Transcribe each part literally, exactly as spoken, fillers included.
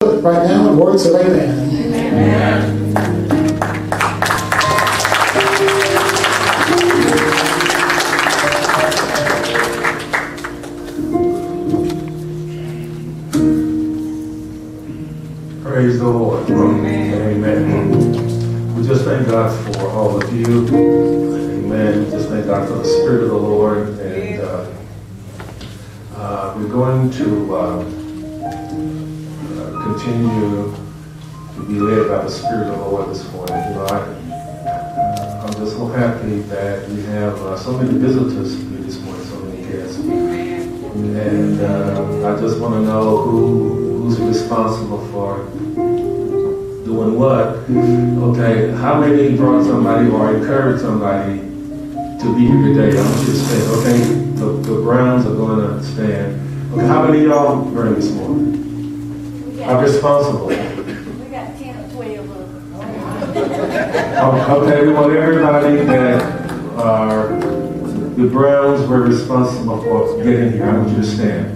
Right now, the words of amen. Amen. Praise the Lord. Amen. Amen. We just thank God for all of you. Amen. We just thank God for the Spirit of the Lord. And uh, uh, we're going to uh, uh, continue to be led by the Spirit of the Lord this morning. You know, I, I'm just so happy that we have uh, so many visitors here this morning, so many guests. And uh, I just want to know who who's responsible for doing what. Okay, how many brought somebody or encouraged somebody to be here today? I want you to stand, okay? The, the Browns are going to stand. Okay, how many of y'all bring this morning? Are responsible? We got ten or twelve of them. Okay, we want everybody that are, the Browns were responsible for getting here. I want you to stand.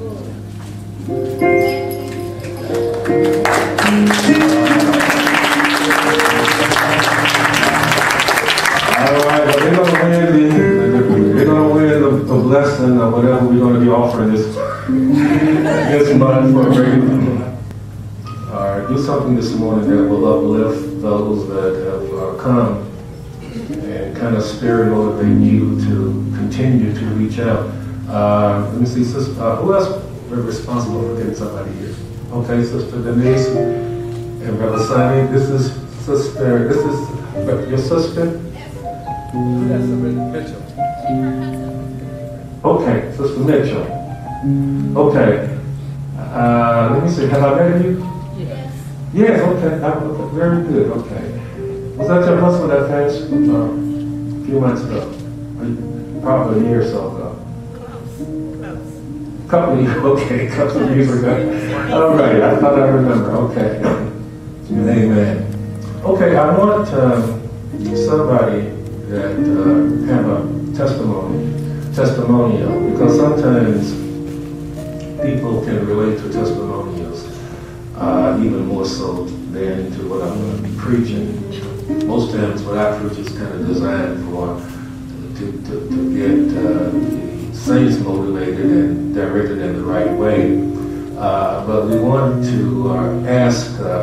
They're going to win the, they're going to win the, the blessing or whatever we're going to be offering this, this month for a great. All right, do something this morning that will uplift those that have uh, come and kind of spirit motivate you to continue to reach out. Uh, let me see, sister, uh, who else is responsible for getting somebody here? Okay, Sister Denise and Brother Sonny. This is Sister, this is your sister? That's Mitchell. Okay, Sister Mitchell. Okay. Uh, let me see, have I met you? Yes. Yes, okay. Uh, very good, okay. Was that your husband that passed uh, a few months ago? Probably a year or so ago. Close. Couple of years, okay, couple of years ago. All right, I thought I remember, okay. Amen. Okay, I want um, somebody that uh, have a testimony, testimonial, because sometimes people can relate to testimonials uh, even more so than to what I'm going to be preaching. Most times what I preach is kind of designed for to, to, to get uh, the saints motivated and directed in the right way. Uh, but we want to uh, ask uh,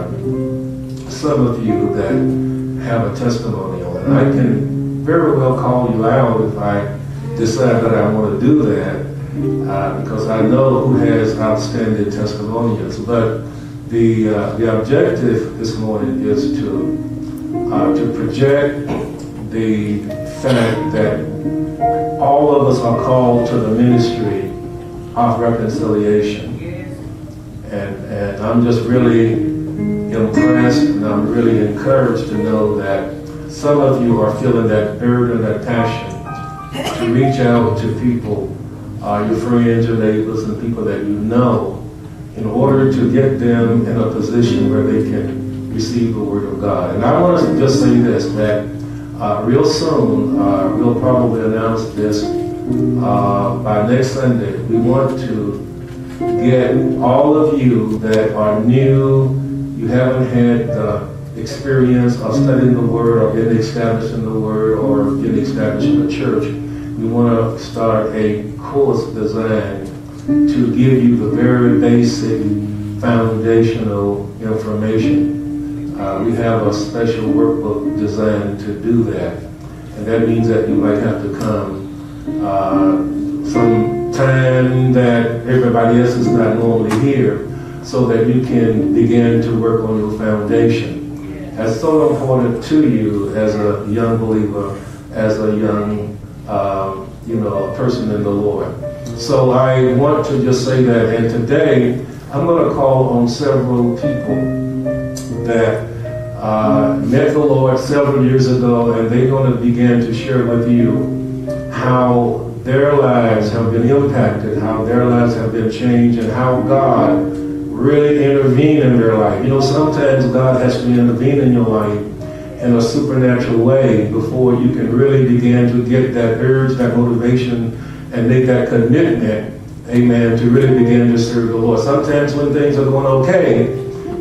some of you that have a testimonial, and I can very well call you out if I decide that I want to do that, uh, because I know who has outstanding testimonials. But the uh, the objective this morning is to uh, to project the fact that all of us are called to the ministry of reconciliation, and and I'm just really impressed and I'm really encouraged to know that some of you are feeling that burden, that passion to reach out to people, uh, your friends, your neighbors, and people that you know, in order to get them in a position where they can receive the Word of God. And I want to just say this, that uh, real soon, uh, we'll probably announce this uh, by next Sunday. We want to get all of you that are new, you haven't had the experience of studying the Word or getting established in the Word or getting established in the church. We want to start a course designed to give you the very basic foundational information. Uh, we have a special workbook designed to do that. And that means that you might have to come uh, some time that everybody else is not normally here so that you can begin to work on your foundation. That's so important to you as a young believer, as a young, um, you know, person in the Lord. So I want to just say that, and today I'm going to call on several people that uh, met the Lord several years ago, and they're going to begin to share with you how their lives have been impacted, how their lives have been changed, and how God really intervene in their life. You know, sometimes God has to intervene in your life in a supernatural way before you can really begin to get that urge, that motivation, and make that commitment, amen, to really begin to serve the Lord. Sometimes when things are going okay,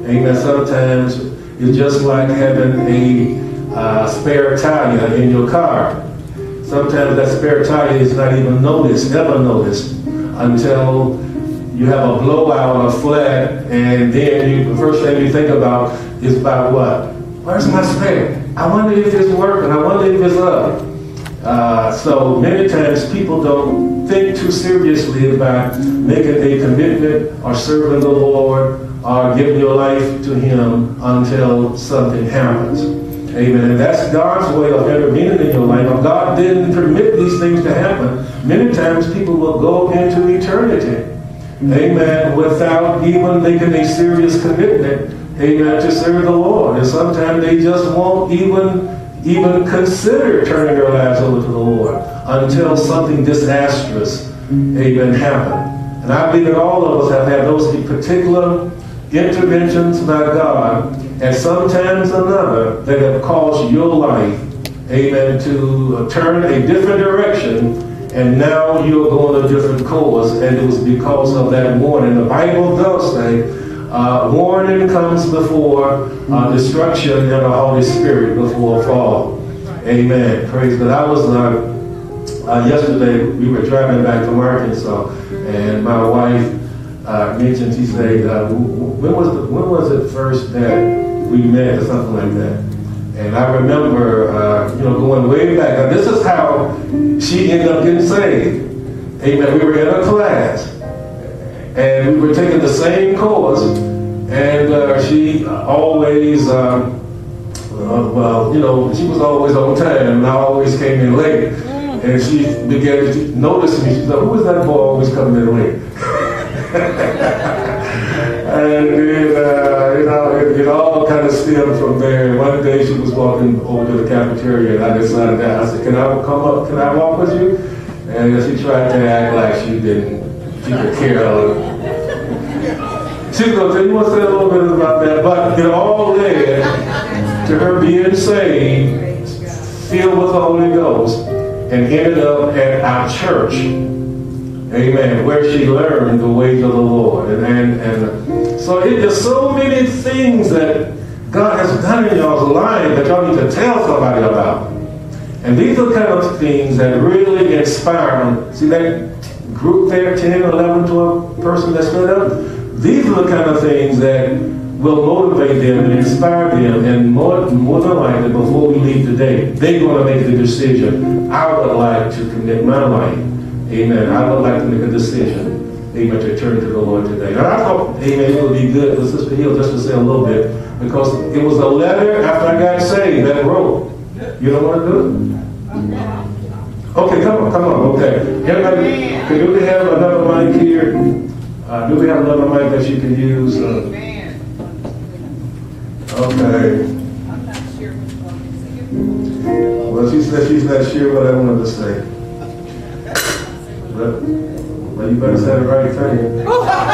Amen. Sometimes it's just like having a uh, spare tire in your car. Sometimes that spare tire is not even noticed, never noticed, until you have a blowout or flat, and then you, the first thing you think about is about what? Where's my spare? I wonder if it's working. I wonder if it's up. Uh, so many times people don't think too seriously about making a commitment or serving the Lord or giving your life to Him until something happens. Amen. And that's God's way of intervening in your life. If God didn't permit these things to happen, many times people will go into eternity. Amen. Without even making a serious commitment, amen, to serve the Lord. And sometimes they just won't even even consider turning their lives over to the Lord until something disastrous, amen, happen. And I believe that all of us have had those particular interventions by God at some times or another that have caused your life, amen, to turn a different direction, and now you're going a different course, and it was because of that warning. The Bible does say, Uh, warning comes before uh, destruction, and the Holy Spirit before fall. Amen. Praise God. I was uh, uh, yesterday. We were driving back from Arkansas, and my wife uh, mentioned. She said, uh, "When was the, when was it first that we met, or something like that?" And I remember, uh, you know, going way back. Now, this is how she ended up getting saved. Amen. We were in a class. And we were taking the same course, and uh, she always, um, uh, well, you know, she was always on time, and I always came in late. And she began to notice me. She said, "Who is that boy always coming in late?" And then, uh, you know, it, it all kind of stemmed from there. One day she was walking over to the cafeteria, and I decided that. I said, "Can I come up? Can I walk with you?" And she tried to act like she didn't. She could care a little. She's going to tell you, want to say a little bit about that, but it all led to her being saved, filled with the Holy Ghost, and ended up at our church, amen, where she learned the ways of the Lord. And, and, and so it, there's so many things that God has done in y'all's life that y'all need to tell somebody about. And these are kind of things that really inspire them. See that group there, ten, eleven, twelve person that stood up? These are the kind of things that will motivate them and inspire them, and more, more than likely, before we leave today, they're going to make the decision. I would like to commit my life. Amen. I would like to make a decision. Amen. To turn to the Lord today. And I thought, amen, it would be good for Sister Hill just to say a little bit, because it was a letter after I got saved that wrote. You don't want to do it? Okay, come on, come on, okay. Everybody, can, do we have another mic here? Uh, do we have another mic that you can use? Uh, okay. I'm not sure which one to say. Well, she said she's not sure what I wanted to say. But, well, you better say the right thing.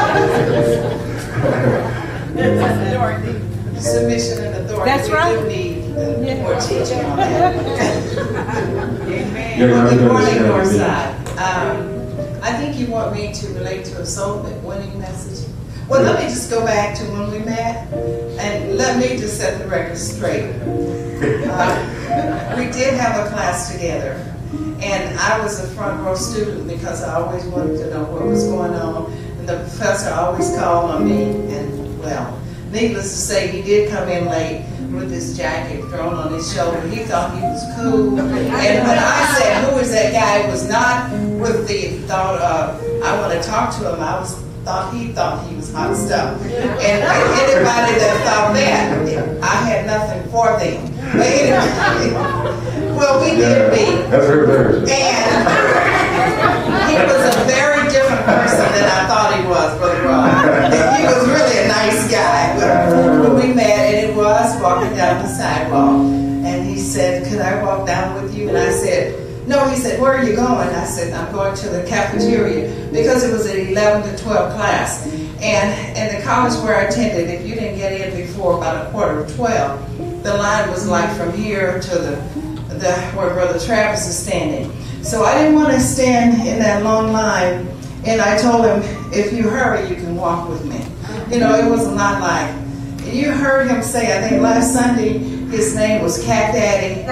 Submission and authority. That's right. We do need uh, Yeah. more teaching on that. Amen. Yeah, Well, I good morning, understand. Northside. Um, I think you want me to relate to a soul winning message. Well, let me just go back to when we met, and let me just set the record straight. Uh, we did have a class together, and I was a front row student because I always wanted to know what was going on, and the professor always called on me, and well, needless to say, he did come in late with his jacket thrown on his shoulder. He thought he was cool. And when I said, "Who is that guy?" it was not with the thought of, I want to talk to him. I was thought he thought he was hot stuff. And anybody that thought that, I had nothing for them. But anyway, well, we did meet. That's her version. And he was a very different person than I thought he was, Brother Rob. He was really a nice guy. When we met, and it was walking down the sidewalk, and he said, "Could I walk down with you?" And I said, "No." He said, "Where are you going?" I said, "I'm going to the cafeteria," because it was an eleven to twelve class. And in the college where I attended, if you didn't get in before about a quarter of twelve, the line was like from here to the, the where Brother Travis is standing. So I didn't want to stand in that long line, and I told him, "If you hurry, you can walk with me." You know, it was not like, you heard him say, I think last Sunday, his name was Cat Daddy.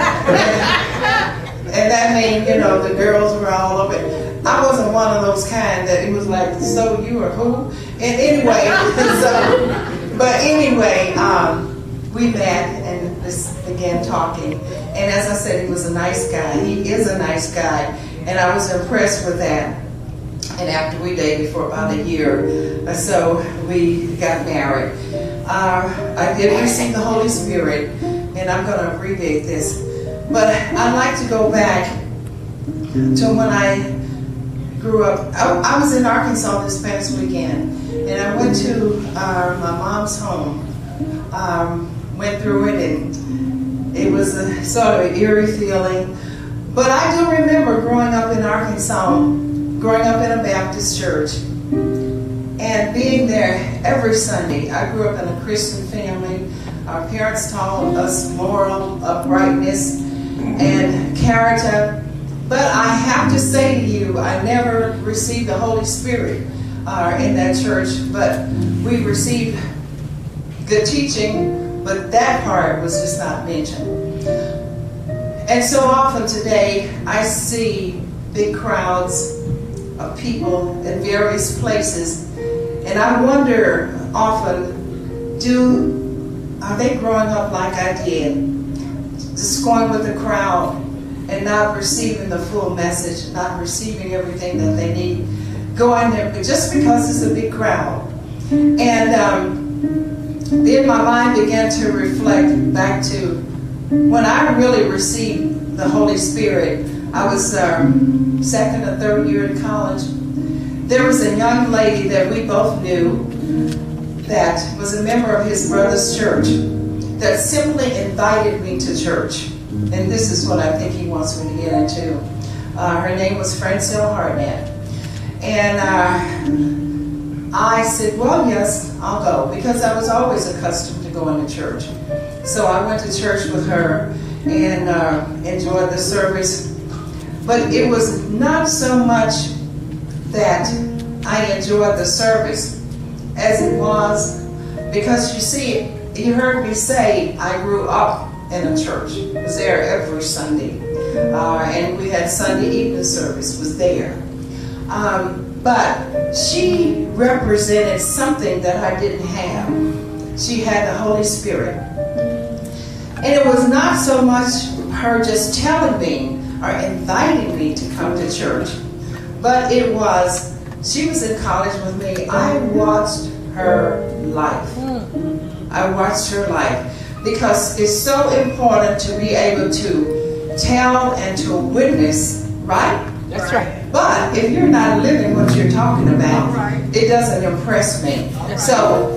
And, and that means, you know, the girls were all over it. I wasn't one of those kind that it was like, so you are who? And anyway, so, but anyway, um, we met and just began talking. And as I said, he was a nice guy. He is a nice guy. And I was impressed with that. And after we dated for about a year or so, we got married. Uh, I did receive the Holy Spirit, and I'm going to abbreviate this. But I'd like to go back to when I grew up. I, I was in Arkansas this past weekend, and I went to uh, my mom's home. Um, went through it, and it was a sort of eerie feeling. But I do remember growing up in Arkansas, growing up in a Baptist church, and being there every Sunday. I grew up in a Christian family. Our parents taught us moral uprightness and character. But I have to say to you, I never received the Holy Spirit uh, in that church, but we received good teaching, but that part was just not mentioned. And so often today, I see big crowds of people in various places, and I wonder often, do are they growing up like I did, just going with the crowd and not receiving the full message, not receiving everything that they need, going there just because it's a big crowd. And um, then my mind began to reflect back to when I really received the Holy Spirit. I was um, second or third year in college. There was a young lady that we both knew that was a member of his brother's church that simply invited me to church. And this is what I think he wants me to get into. Uh, her name was Francine Hartnett. And uh, I said, well, yes, I'll go, because I was always accustomed to going to church. So I went to church with her and uh, enjoyed the service. But it was not so much that I enjoyed the service as it was, because you see, you heard me say I grew up in a church. I was there every Sunday. Uh, and we had Sunday evening service, was there. Um, but she represented something that I didn't have. She had the Holy Spirit. And it was not so much her just telling me or inviting me to come to church, but it was, she was in college with me. I watched her life. I watched her life. Because it's so important to be able to tell and to witness, right? That's right. But if you're not living what you're talking about, right, it doesn't impress me. Right. So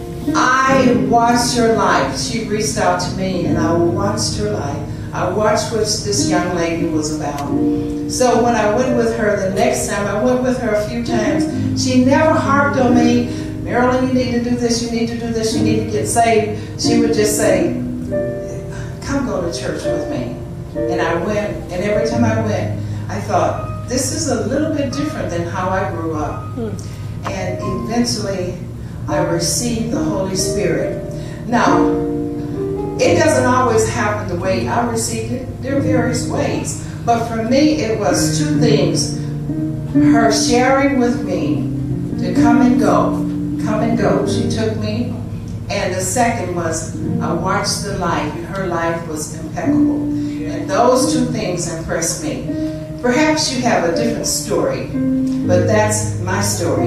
I watched her life. She reached out to me, and I watched her life. I watched what this young lady was about. So when I went with her the next time, I went with her a few times. She never harped on me, Marilyn, you need to do this, you need to do this, you need to get saved. She would just say, come go to church with me. And I went, and every time I went, I thought, this is a little bit different than how I grew up. Hmm. And eventually, I received the Holy Spirit. Now, it doesn't always happen the way I received it. There are various ways. But for me, it was two things. Her sharing with me to come and go. Come and go. She took me. And the second was, I watched the life. Her life was impeccable. And those two things impressed me. Perhaps you have a different story, but that's my story.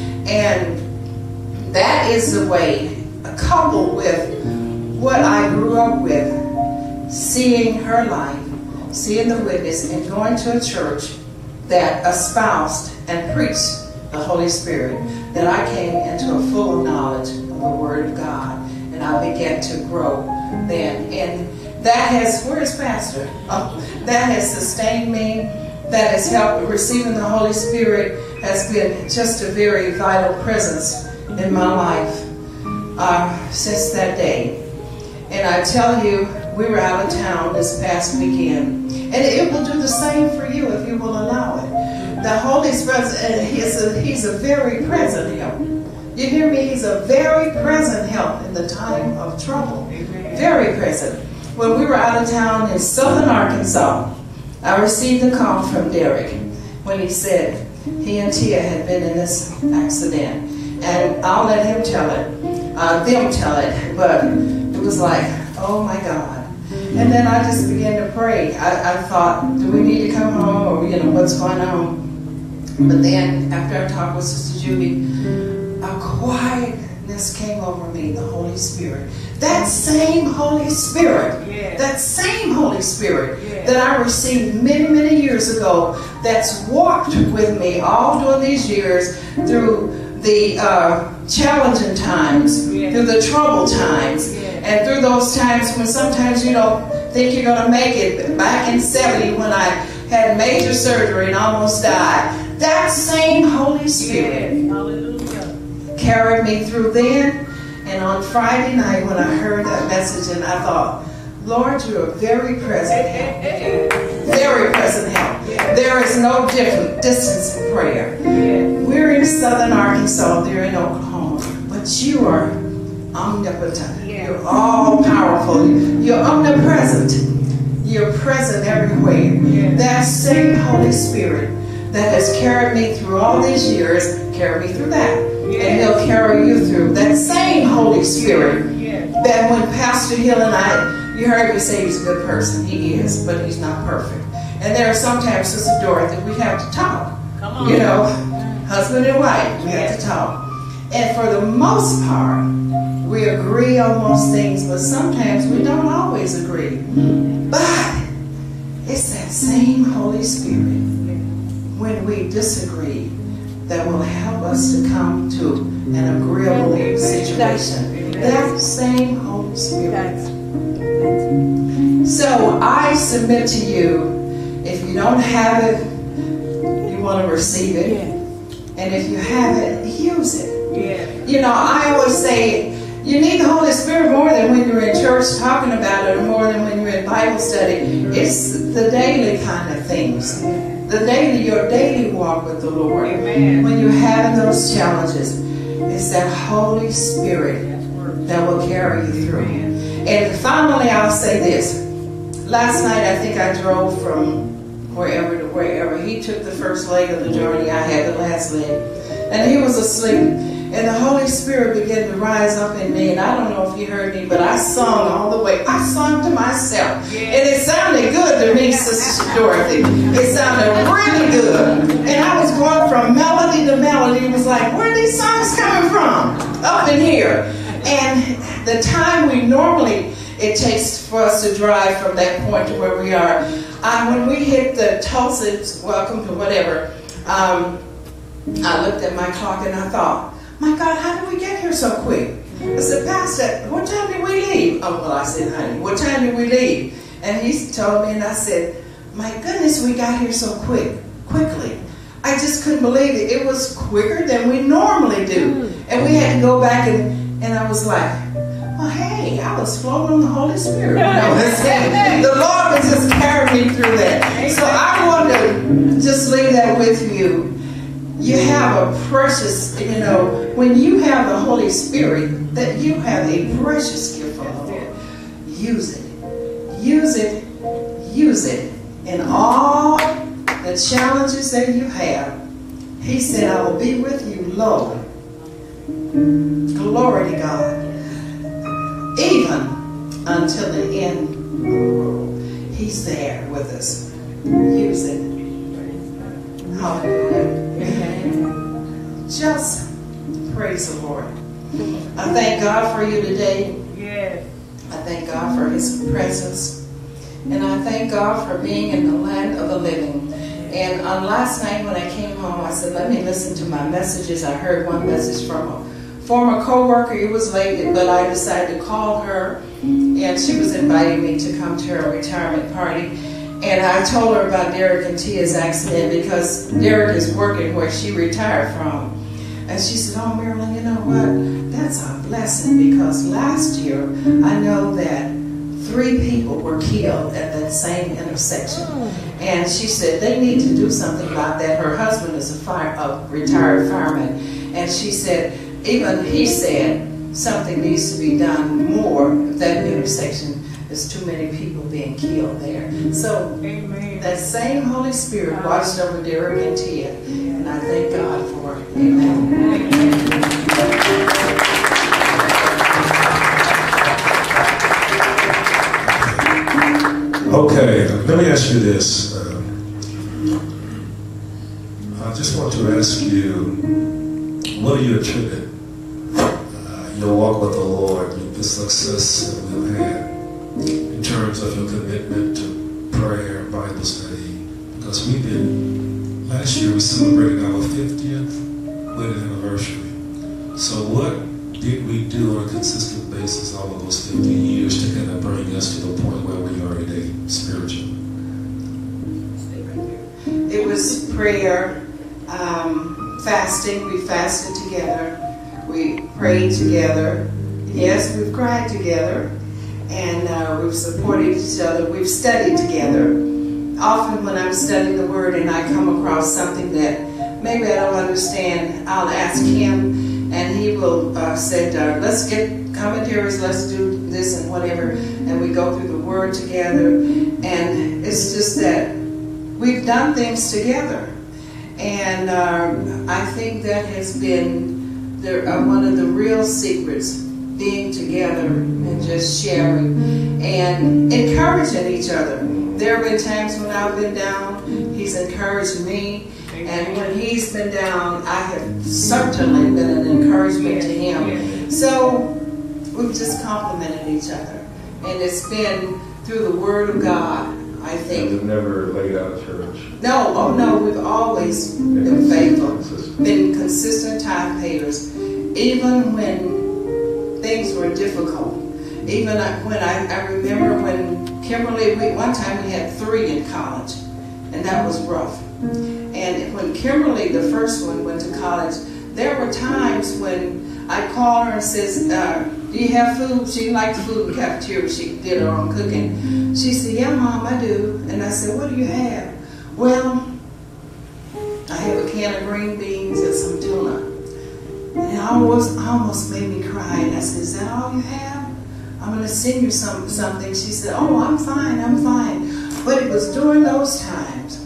And that is the way, coupled with what I grew up with, seeing her life, seeing the witness, and going to a church that espoused and preached the Holy Spirit, that I came into a full knowledge of the Word of God, and I began to grow then. And that has, where is Pastor? Oh, that has sustained me, that has helped. Receiving the Holy Spirit has been just a very vital presence in my life uh, since that day. And I tell you, we were out of town this past weekend, and it will do the same for you if you will allow it. The Holy Spirit, he's a, he's a very present help. You hear me? He's a very present help in the time of trouble. Very present. When we were out of town in southern Arkansas, I received a call from Derek when he said he and Tia had been in this accident. And I'll let him tell it, uh, them tell it, but it was like, oh my God. And then I just began to pray. I, I thought, do we need to come home, or you know, what's going on? But then, after I talked with Sister Judy, a quietness came over me, the Holy Spirit. That same Holy Spirit, Yes. that same Holy Spirit Yes. that I received many, many years ago, that's walked with me all during these years through the uh, challenging times, Yes. through the troubled times, Yes. and through those times when sometimes you don't think you're going to make it. Back in seventy, when I had major surgery and almost died, that same Holy Spirit Yes. Hallelujah. carried me through then. And on Friday night when I heard that message, and I thought, Lord, you're a very present help. Very present help. There is no different distance in prayer. Yes. We're in southern Arkansas, they're in Oklahoma, but you are omnipotent. Yes. You're all powerful. You're omnipresent. You're present everywhere. Yes. That same Holy Spirit that has carried me through all these years, carry me through that. Yes. And he'll carry you through. That same Holy Spirit Yes. that when Pastor Hill and I, you heard me say he's a good person. He is, but he's not perfect. And there are sometimes, Sister Dorothy, we have to talk. Come on. You know, husband and wife, we have to talk. And for the most part, we agree on most things, but sometimes we don't always agree. But it's that same Holy Spirit, when we disagree, that will help us to come to an agreeable situation. That same Holy Spirit. So I submit to you, if you don't have it, you want to receive it. And if you have it, use it. Yes. You know, I always say, you need the Holy Spirit more than when you're in church talking about it, or more than when you're in Bible study. It's the daily kind of things. The daily, your daily walk with the Lord. Amen. When you're having those challenges, it's that Holy Spirit that will carry you through. And finally, I'll say this. Last night, I think I drove from wherever to wherever. He took the first leg of the journey. I had the last leg. And he was asleep. And the Holy Spirit began to rise up in me. And I don't know if you heard me, but I sung all the way. I sung to myself. And it sounded good to me, Sister Dorothy. It sounded really good. And I was going from melody to melody. It was like, where are these songs coming from? Up in here. And the time we normally, it takes for us to drive from that point to where we are. Uh, when we hit the Tulsa, welcome to whatever, um, I looked at my clock and I thought, my God, how did we get here so quick? I said, Pastor, what time did we leave? Oh, well, I said, honey, what time did we leave? And he told me, and I said, my goodness, we got here so quick, quickly. I just couldn't believe it. It was quicker than we normally do. And we had to go back, and, and I was like, well, hey, I was floating on the Holy Spirit. You know, the Lord was just carrying me through that. So I want to just leave that with you. You have a precious, you know, when you have the Holy Spirit, that you have a precious gift from the Lord. Use it. Use it. Use it. In all the challenges that you have, he said, I will be with you, lo. Glory to God. Even until the end of the world. He's there with us. Use it. Hallelujah. Just praise the Lord. I thank God for you today. Yes. I thank God for his presence. And I thank God for being in the land of the living. And on last night when I came home, I said, let me listen to my messages. I heard one message from a former co-worker. It was late, but I decided to call her. And she was inviting me to come to her retirement party. And I told her about Derek and Tia's accident because Derek is working where she retired from. And she said, oh, Marilyn, you know what? That's a blessing because last year I know that three people were killed at that same intersection. And she said they need to do something about that. Her husband is a, fire, a retired fireman. And she said, even he said, something needs to be done more at that intersection. There's too many people being killed there. So Amen. that same Holy Spirit watched over Derek and Tia, and I thank God for it. Amen. Okay, let me ask you this. Uh, I just want to ask you, what do you attribute uh, your walk with the Lord, the success that we've had in terms of your commitment to prayer, Bible study? Because we did, last year we celebrated our fiftieth wedding anniversary. So what did we do on a consistent basis all of those fifty years to kind of bring us to the point where we are today, spiritually? It was prayer, um, fasting. We fasted together. We prayed together. Yes, we've cried together. And uh, we've supported each other. We've studied together. Often when I'm studying the Word and I come across something that maybe I don't understand, I'll ask him, and he will uh, say, uh, let's get commentaries, let's do this and whatever. And we go through the Word together. And it's just that we've done things together. And um, I think that has been the, uh, one of the real secrets, being together and just sharing and encouraging each other. There have been times when I've been down, he's encouraged me. And when he's been down, I have certainly been an encouragement to him. So we've just complimented each other. And it's been through the Word of God, I think. You've never laid out a church. No, oh no, we've always been faithful, been consistent tithe payers, even when things were difficult. Even when I, I remember when Kimberly, we, one time we had three in college, and that was rough. And when Kimberly, the first one, went to college, there were times when I called her and says, uh, do you have food? She liked food in the cafeteria. She did her own cooking. She said, yeah, Mom, I do. And I said, what do you have? Well, I have a can of green beans and some tuna. And it almost, almost made me cry. And I said, is that all you have? I'm going to send you some, something. She said, oh, I'm fine, I'm fine. But it was during those times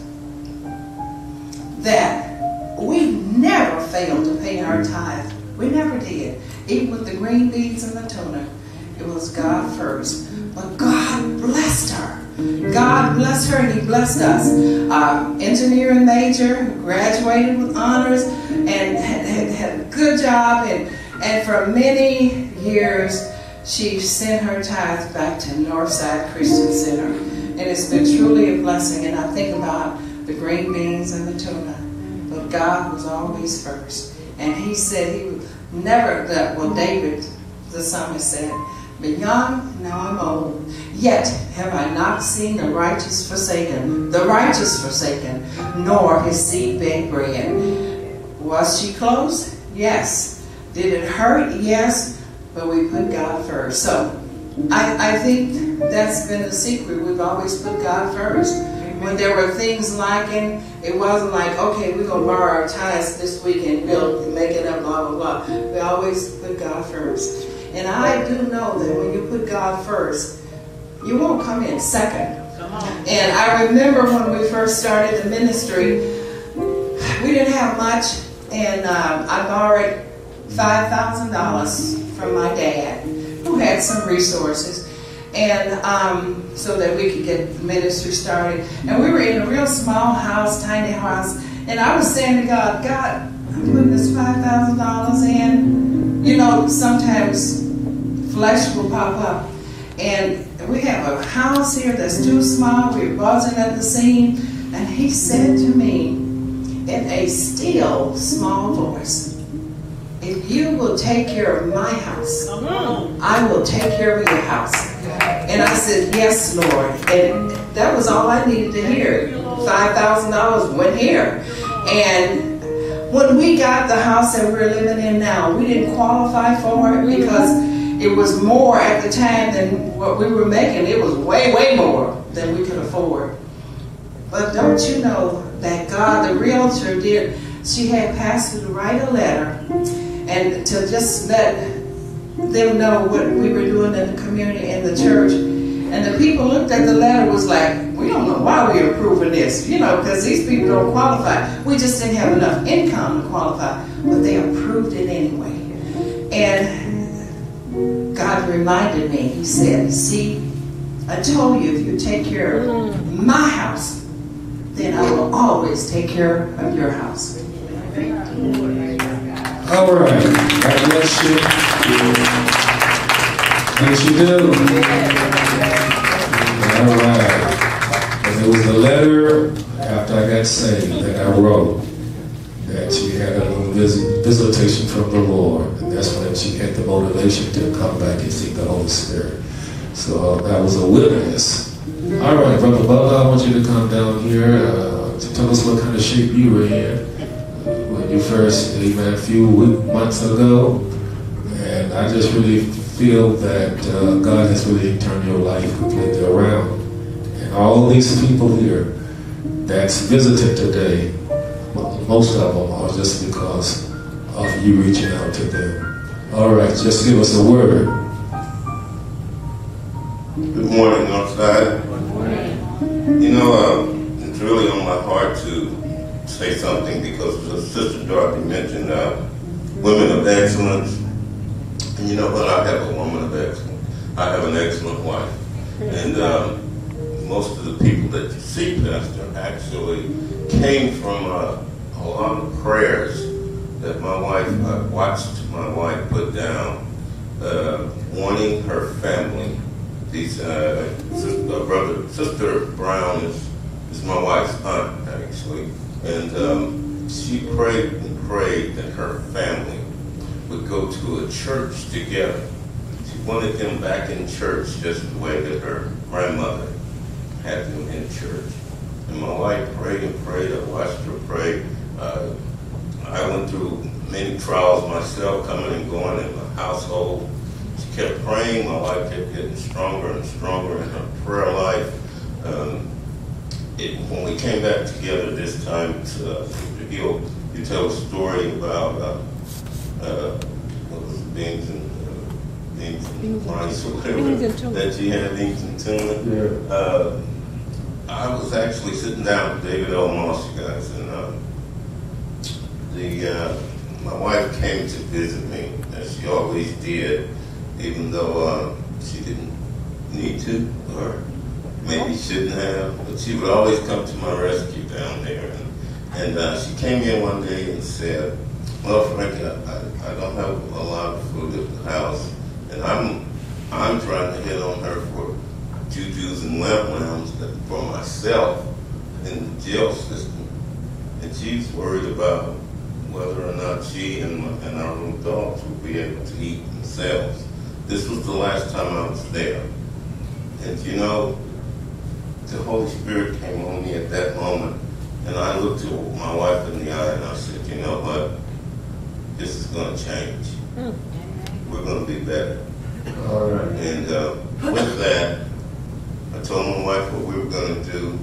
that we never failed to pay our tithe. We never did. Even with the green beans and the tuna, it was God first. But God blessed her. God blessed her and He blessed us. Uh, engineering major, graduated with honors, and had, had, had a good job. And, and for many years, she sent her tithes back to Northside Christian Center. And it's been truly a blessing. And I think about the green beans and the tuna. But God was always first. And He said He would never, that, well, David, the psalmist said, been young, now I'm old. Yet have I not seen the righteous forsaken, the righteous forsaken, nor his seed beg bread. Was she close? Yes. Did it hurt? Yes. But we put God first. So I, I think that's been the secret. We've always put God first. When there were things lacking, it wasn't like, okay, we're going to borrow our tithes this week and we'll make it up, blah, blah, blah. We always put God first. And I do know that when you put God first, you won't come in second. Come on. And I remember when we first started the ministry, we didn't have much, and uh, I borrowed five thousand dollars from my dad, who had some resources, and um, so that we could get the ministry started. And we were in a real small house, tiny house, and I was saying to God, God, I'm putting this five thousand dollars in. You know, sometimes flesh will pop up. And we have a house here that's too small. We're buzzing at the seam. And He said to me in a still small voice, if you will take care of my house, I will take care of your house. And I said, yes, Lord. And that was all I needed to hear. five thousand dollars went here. And when we got the house that we're living in now, we didn't qualify for it because it was more at the time than what we were making. It was way, way more than we could afford. But don't you know that God, the realtor, did, she had Pastor to write a letter and to just let them know what we were doing in the community and the church. And the people looked at the letter was like, we don't know why we're approving this, you know, because these people don't qualify. We just didn't have enough income to qualify, but they approved it anyway. And God reminded me, he said, see, I told you if you take care of my house, then I will always take care of your house. All right. God bless you. Yes, you do. All right. And there was a letter after I got saved that I wrote that she had a little visit, visitation from the Lord. And that's when she had the motivation to come back and seek the Holy Spirit. So uh, that was a witness. All right, Brother Bubba, I want you to come down here uh, to tell us what kind of shape you were in when you first, amen, a few weeks, months ago. And I just really feel that uh, God has really turned your life completely around. And all these people here that's visited today, most of them are just because of you reaching out to them. All right, just give us a word. Good morning, Northside. Good morning. You know, uh, it's really on my heart to say something because as Sister Dorothy mentioned, uh, women of excellence. And you know what? I have a woman of excellence. I have an excellent wife. And um, most of the people that you see, Pastor, actually came from uh, a lot of prayers that my wife, I watched my wife put down, uh, wanting her family. These, uh, sister, brother, Sister Brown is, is my wife's aunt, actually. And um, she prayed and prayed that her family would go to a church together. She wanted them back in church just the way that her grandmother had them in church. And my wife prayed and prayed. I watched her pray. Uh, I went through many trials myself, coming and going in my household. She kept praying. My wife kept getting stronger and stronger in her prayer life. Um, it, when we came back together this time, to, uh, he'll, you tell a story about uh, uh, what was it, beans and uh, beans and rice or whatever that she had, beans and tuna. Yeah. Uh, I was actually sitting down with David L. Moss, you guys, and uh, the uh, my wife came to visit me, as she always did, even though uh, she didn't need to, or maybe shouldn't have, but she would always come to my rescue down there. And, and uh, she came in one day and said, well, Frankie, I, I, I don't have a lot of food at the house, and I'm I'm trying to hit on her for jujus and wham-whams for myself in the jail system. And she's worried about whether or not she and, my, and our little dogs will be able to eat themselves. This was the last time I was there. And you know, the Holy Spirit came on me at that moment, and I looked at my wife in the eye and I said, you know what? This is going to change. Mm. We're going to be better. All right. And uh, with that, I told my wife what we were going to do.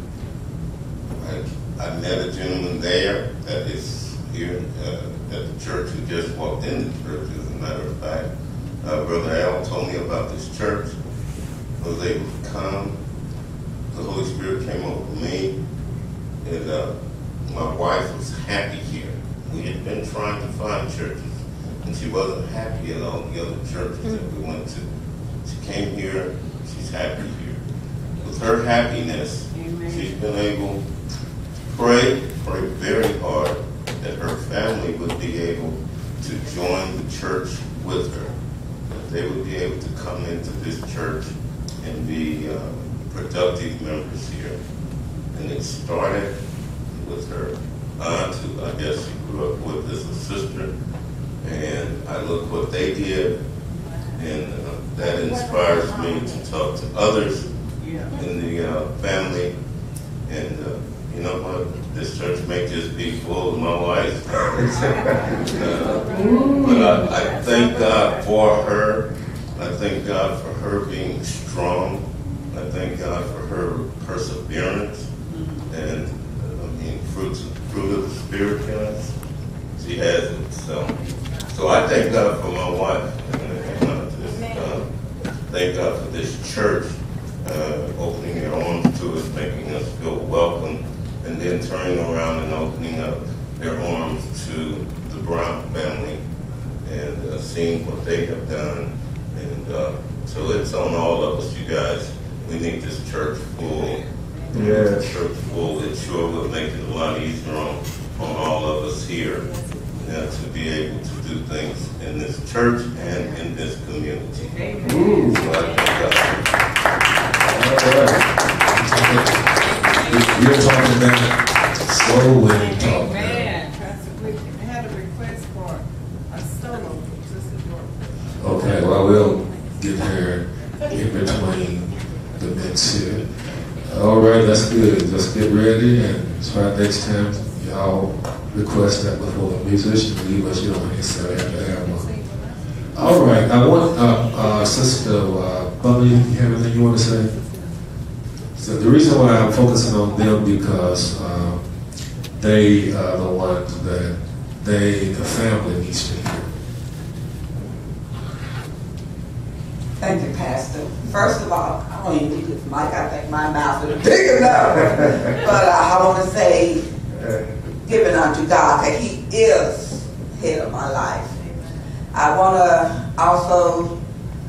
I, I met a gentleman there that is here uh, at the church who just walked in the church, as a matter of fact. Uh, Brother Al told me about this church. I was able to come. The Holy Spirit came over me. And uh, my wife was happy here. We had been trying to find churches, and she wasn't happy at all the other churches mm-hmm. that we went to. She came here. She's happy here. With her happiness, Amen. She's been able to pray, pray very hard that her family would be able to join the church with her, that they would be able to come into this church and be uh, productive members here. And it started with her aunt, who I guess she grew up with as a sister, and I look what they did, and uh, that inspires me to talk to others in the uh, family. And uh, you know what? This church may just be full of my wife. uh, but I, I thank God for her. I thank God for her being strong. I thank God for her perseverance and I mean fruits, fruit of the Spirit, guys. She has it. So, so I thank God for my wife. And, and, thank God for this church uh, opening their arms to us, making us feel welcome, and then turning around and opening up their arms to the Brown family and uh, seeing what they have done. And uh, so it's on all of us, you guys. We need this church full. Yes. Church full. It sure will make it a lot easier on, on all of us here, you know, to be able to do things in this church and in this community. Ooh. So I thank God. You're talking about soul winning talk. Amen. Pastor Quick, I had a request for a solo from Sister Jordan. Okay, well, we'll get there in between the mix here. All right, that's good. Let's get ready and try next time. Y'all request that before the musicians leave us. You don't necessarily have to have one. All right, I want uh, uh, Sister uh, Bubby, you have anything you want to say? So the reason why I'm focusing on them because uh, they are the ones that they, the family needs to hear. Thank you, Pastor. First of all, I don't even need this mic. I think my mouth is big enough. But uh, I want to say, giving unto God, that He is head of my life. I want to also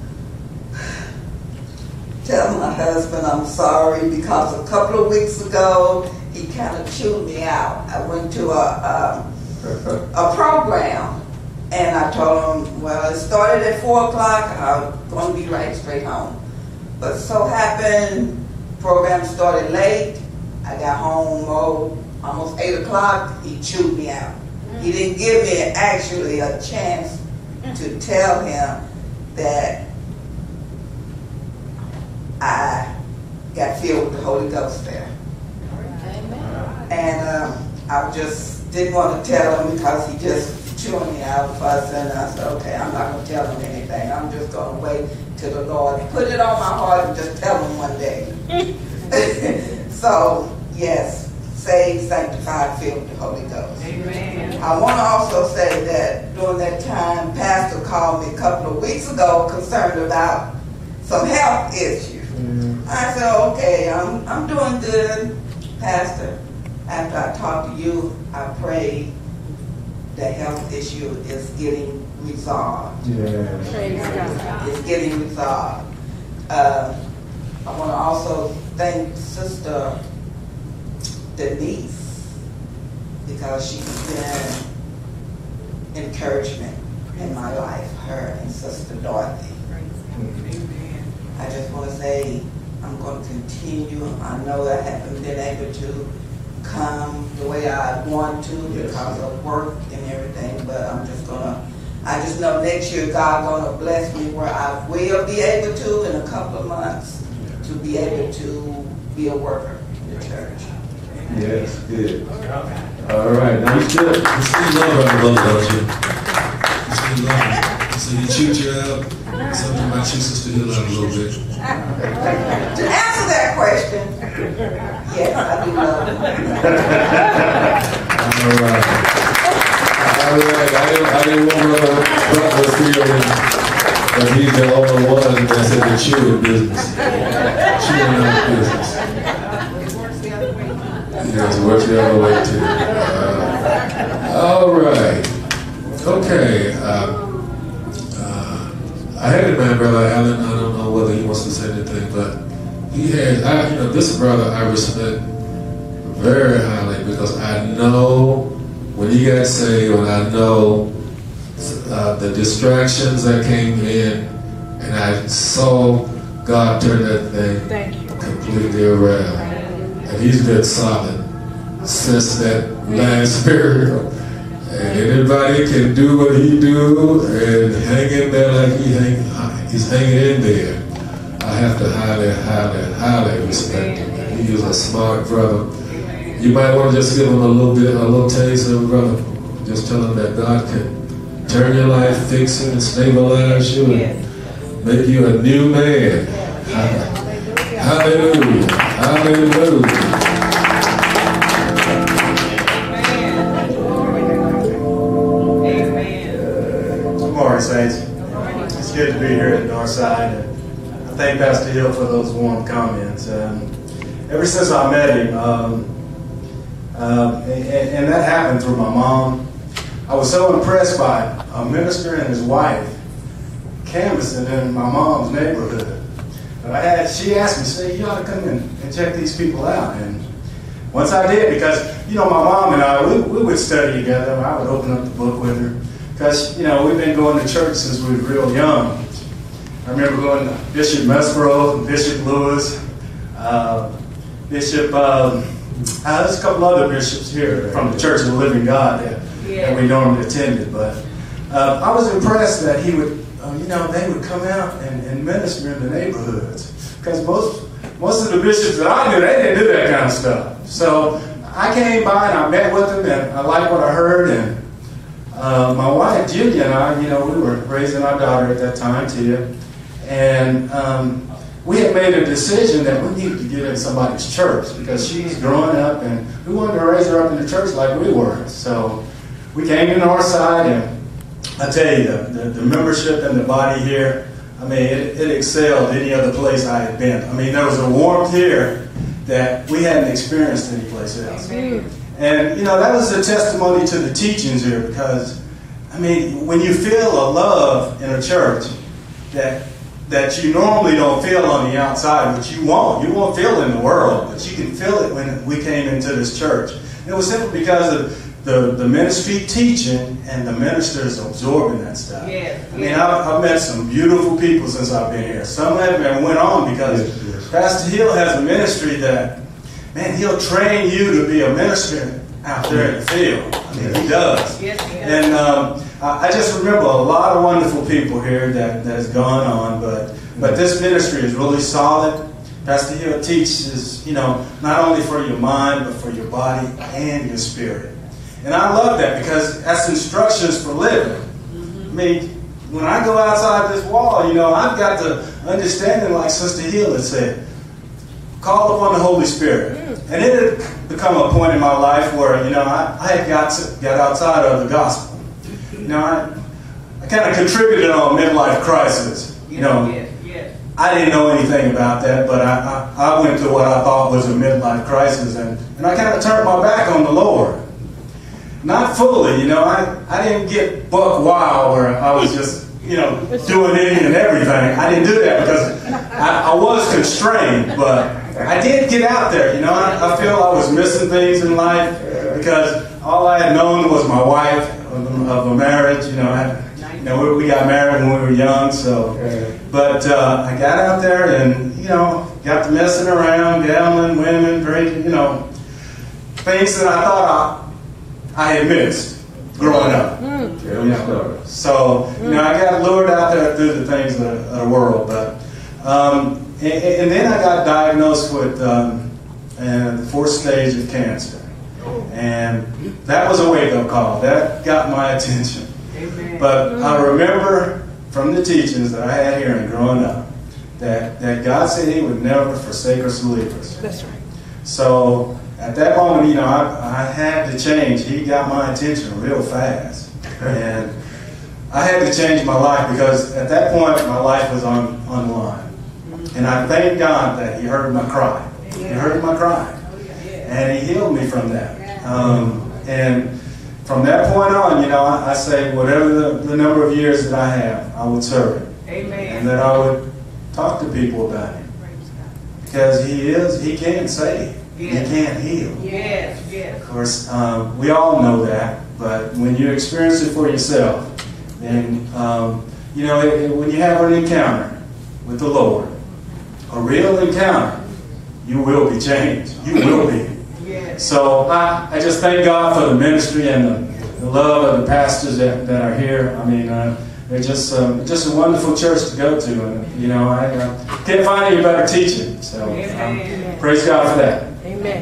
tell my husband I'm sorry because a couple of weeks ago, he kind of chewed me out. I went to a, a, a program. And I told him, well, it started at four o'clock. I'm going to be right straight home. But so happened, program started late. I got home oh, almost eight o'clock. He chewed me out. He didn't give me actually a chance to tell him that I got filled with the Holy Ghost there. And um, I just didn't want to tell him because he just chewing me out, fussing, and I said, okay, I'm not going to tell him anything. I'm just going to wait till the Lord put it on my heart and just tell him one day. So, yes, saved, sanctified, filled with the Holy Ghost. Amen. I want to also say that during that time, Pastor called me a couple of weeks ago concerned about some health issues. Mm-hmm. I said, okay, I'm, I'm doing good, Pastor. After I talked to you, I prayed. The health issue is getting resolved. Yeah. Praise God. It's getting resolved. Uh, I want to also thank Sister Denise because she's been encouragement in my life, her and Sister Dorothy. I just want to say I'm going to continue. I know I haven't been able to come the way I want to because of work and everything, but I'm just gonna, I just know next year God gonna bless me where I will be able to in a couple of months to be able to be a worker in the church. Yes, good. All right, now you still, You still love her, love, don't you? You still love her. So you chewed you out. Something about you, Sister Hill, out a little bit. To answer that question, yes, I do love him. All right. All right. I didn't, I didn't want to brother feeling that he's the only one that's in the chewing business. Chewing out business. It works the other way. Yes, it works the other way too. Uh, all right. Okay. Uh, uh, I had in mind Brother Allen. I don't know whether he wants to say anything, but he had, I, you know, this brother I respect very highly because I know when he got saved, and I know uh, the distractions that came in, and I saw God turn that thing completely around. And he's been solid since that last burial. And anybody can do what he do and hang in there like he hang, he's hanging in there. I have to highly, highly, highly respect him. He is a smart brother. You might want to just give him a little bit, a little taste of him, brother. Just tell him that God can turn your life, fix it, and stabilize you, and make you a new man. Hallelujah. Hallelujah. Good morning, Saints. It's good to be here at Northside. And thank Pastor Hill for those warm comments. Um, ever since I met him, um, uh, and, and that happened through my mom, I was so impressed by a minister and his wife canvassing in my mom's neighborhood. But I had, she asked me, say, you ought to come in and check these people out. And once I did, because, you know, my mom and I, we, we would study together. I would open up the book with her. Because, you know, we've been going to church since we were real young. I remember going to Bishop Mesbro, Bishop Lewis, uh, Bishop, um, uh, there's a couple other bishops here from the Church of the Living God that, yeah. that we normally attended. But uh, I was impressed that he would, uh, you know, they would come out and, and minister in the neighborhoods. Because most, most of the bishops that I knew, they didn't do that kind of stuff. So I came by and I met with them and I liked what I heard. And uh, my wife, Julia, and I, you know, we were raising our daughter at that time, Tia. And um, we had made a decision that we needed to get in somebody's church because she was growing up and we wanted to raise her up in the church like we were. So we came to Northside, and I tell you, the, the, the membership and the body here, I mean, it, it excelled any other place I had been. I mean, there was a warmth here that we hadn't experienced anyplace else. Amen. And, you know, that was a testimony to the teachings here because, I mean, when you feel a love in a church that that you normally don't feel on the outside, but you won't. You won't feel it in the world, but you can feel it when we came into this church. And it was simply because of the, the ministry teaching and the ministers absorbing that stuff. Yeah, I mean, yeah. I've, I've met some beautiful people since I've been here. Some have been went on because yes, yes. Pastor Hill has a ministry that, man, he'll train you to be a minister out there in the field. I mean, he does. Yes, he does. And um, I just remember a lot of wonderful people here that, that has gone on, but but this ministry is really solid. Pastor Hill teaches, you know, not only for your mind, but for your body and your spirit. And I love that because that's instructions for living. I mean, when I go outside this wall, you know, I've got the understanding, like Sister Hill had said, call upon the Holy Spirit. And it had become a point in my life where, you know, I, I had got, to, got outside of the gospel. You know, I, I kind of contributed on midlife crisis. You know, yes, yes. I didn't know anything about that, but I, I, I went through what I thought was a midlife crisis, and, and I kind of turned my back on the Lord. Not fully, you know, I, I didn't get buck wild where I was just, you know, doing anything and everything. I didn't do that because I, I was constrained, but I did get out there, you know. I, I feel I was missing things in life because all I had known was my wife of, of a marriage, you know. I, you know, we, we got married when we were young, so. But uh, I got out there and, you know, got to messing around, gambling, women, drinking, you know, things that I thought I, I had missed growing up. Mm. You know. So, you know, I got lured out there through the things of the, of the world, but. Um, And, and then I got diagnosed with um, uh, the fourth stage of cancer. And that was a wake-up call. That got my attention. Amen. But I remember from the teachings that I had here and growing up that, that God said He would never forsake us or leave us. That's right. So at that moment, you know, I, I had to change. He got my attention real fast. And I had to change my life because at that point, my life was on, on the line. And I thank God that He heard my cry. He heard my cry. And He healed me from that. Um, and from that point on, you know, I, I say whatever the, the number of years that I have, I would serve Him. Amen. And that I would talk to people about Him. Because He is, He can save. Yes. He can heal. Yes, yes. Of course, um, we all know that. But when you experience it for yourself, then, um, you know, it, it, when you have an encounter with the Lord, a real encounter, you will be changed. You will be. Yes. So I, I just thank God for the ministry and the, the love of the pastors that, that are here. I mean, uh, they're just um, just a wonderful church to go to. And, you know, I uh, can't find any better teaching. So um, praise God for that. Amen.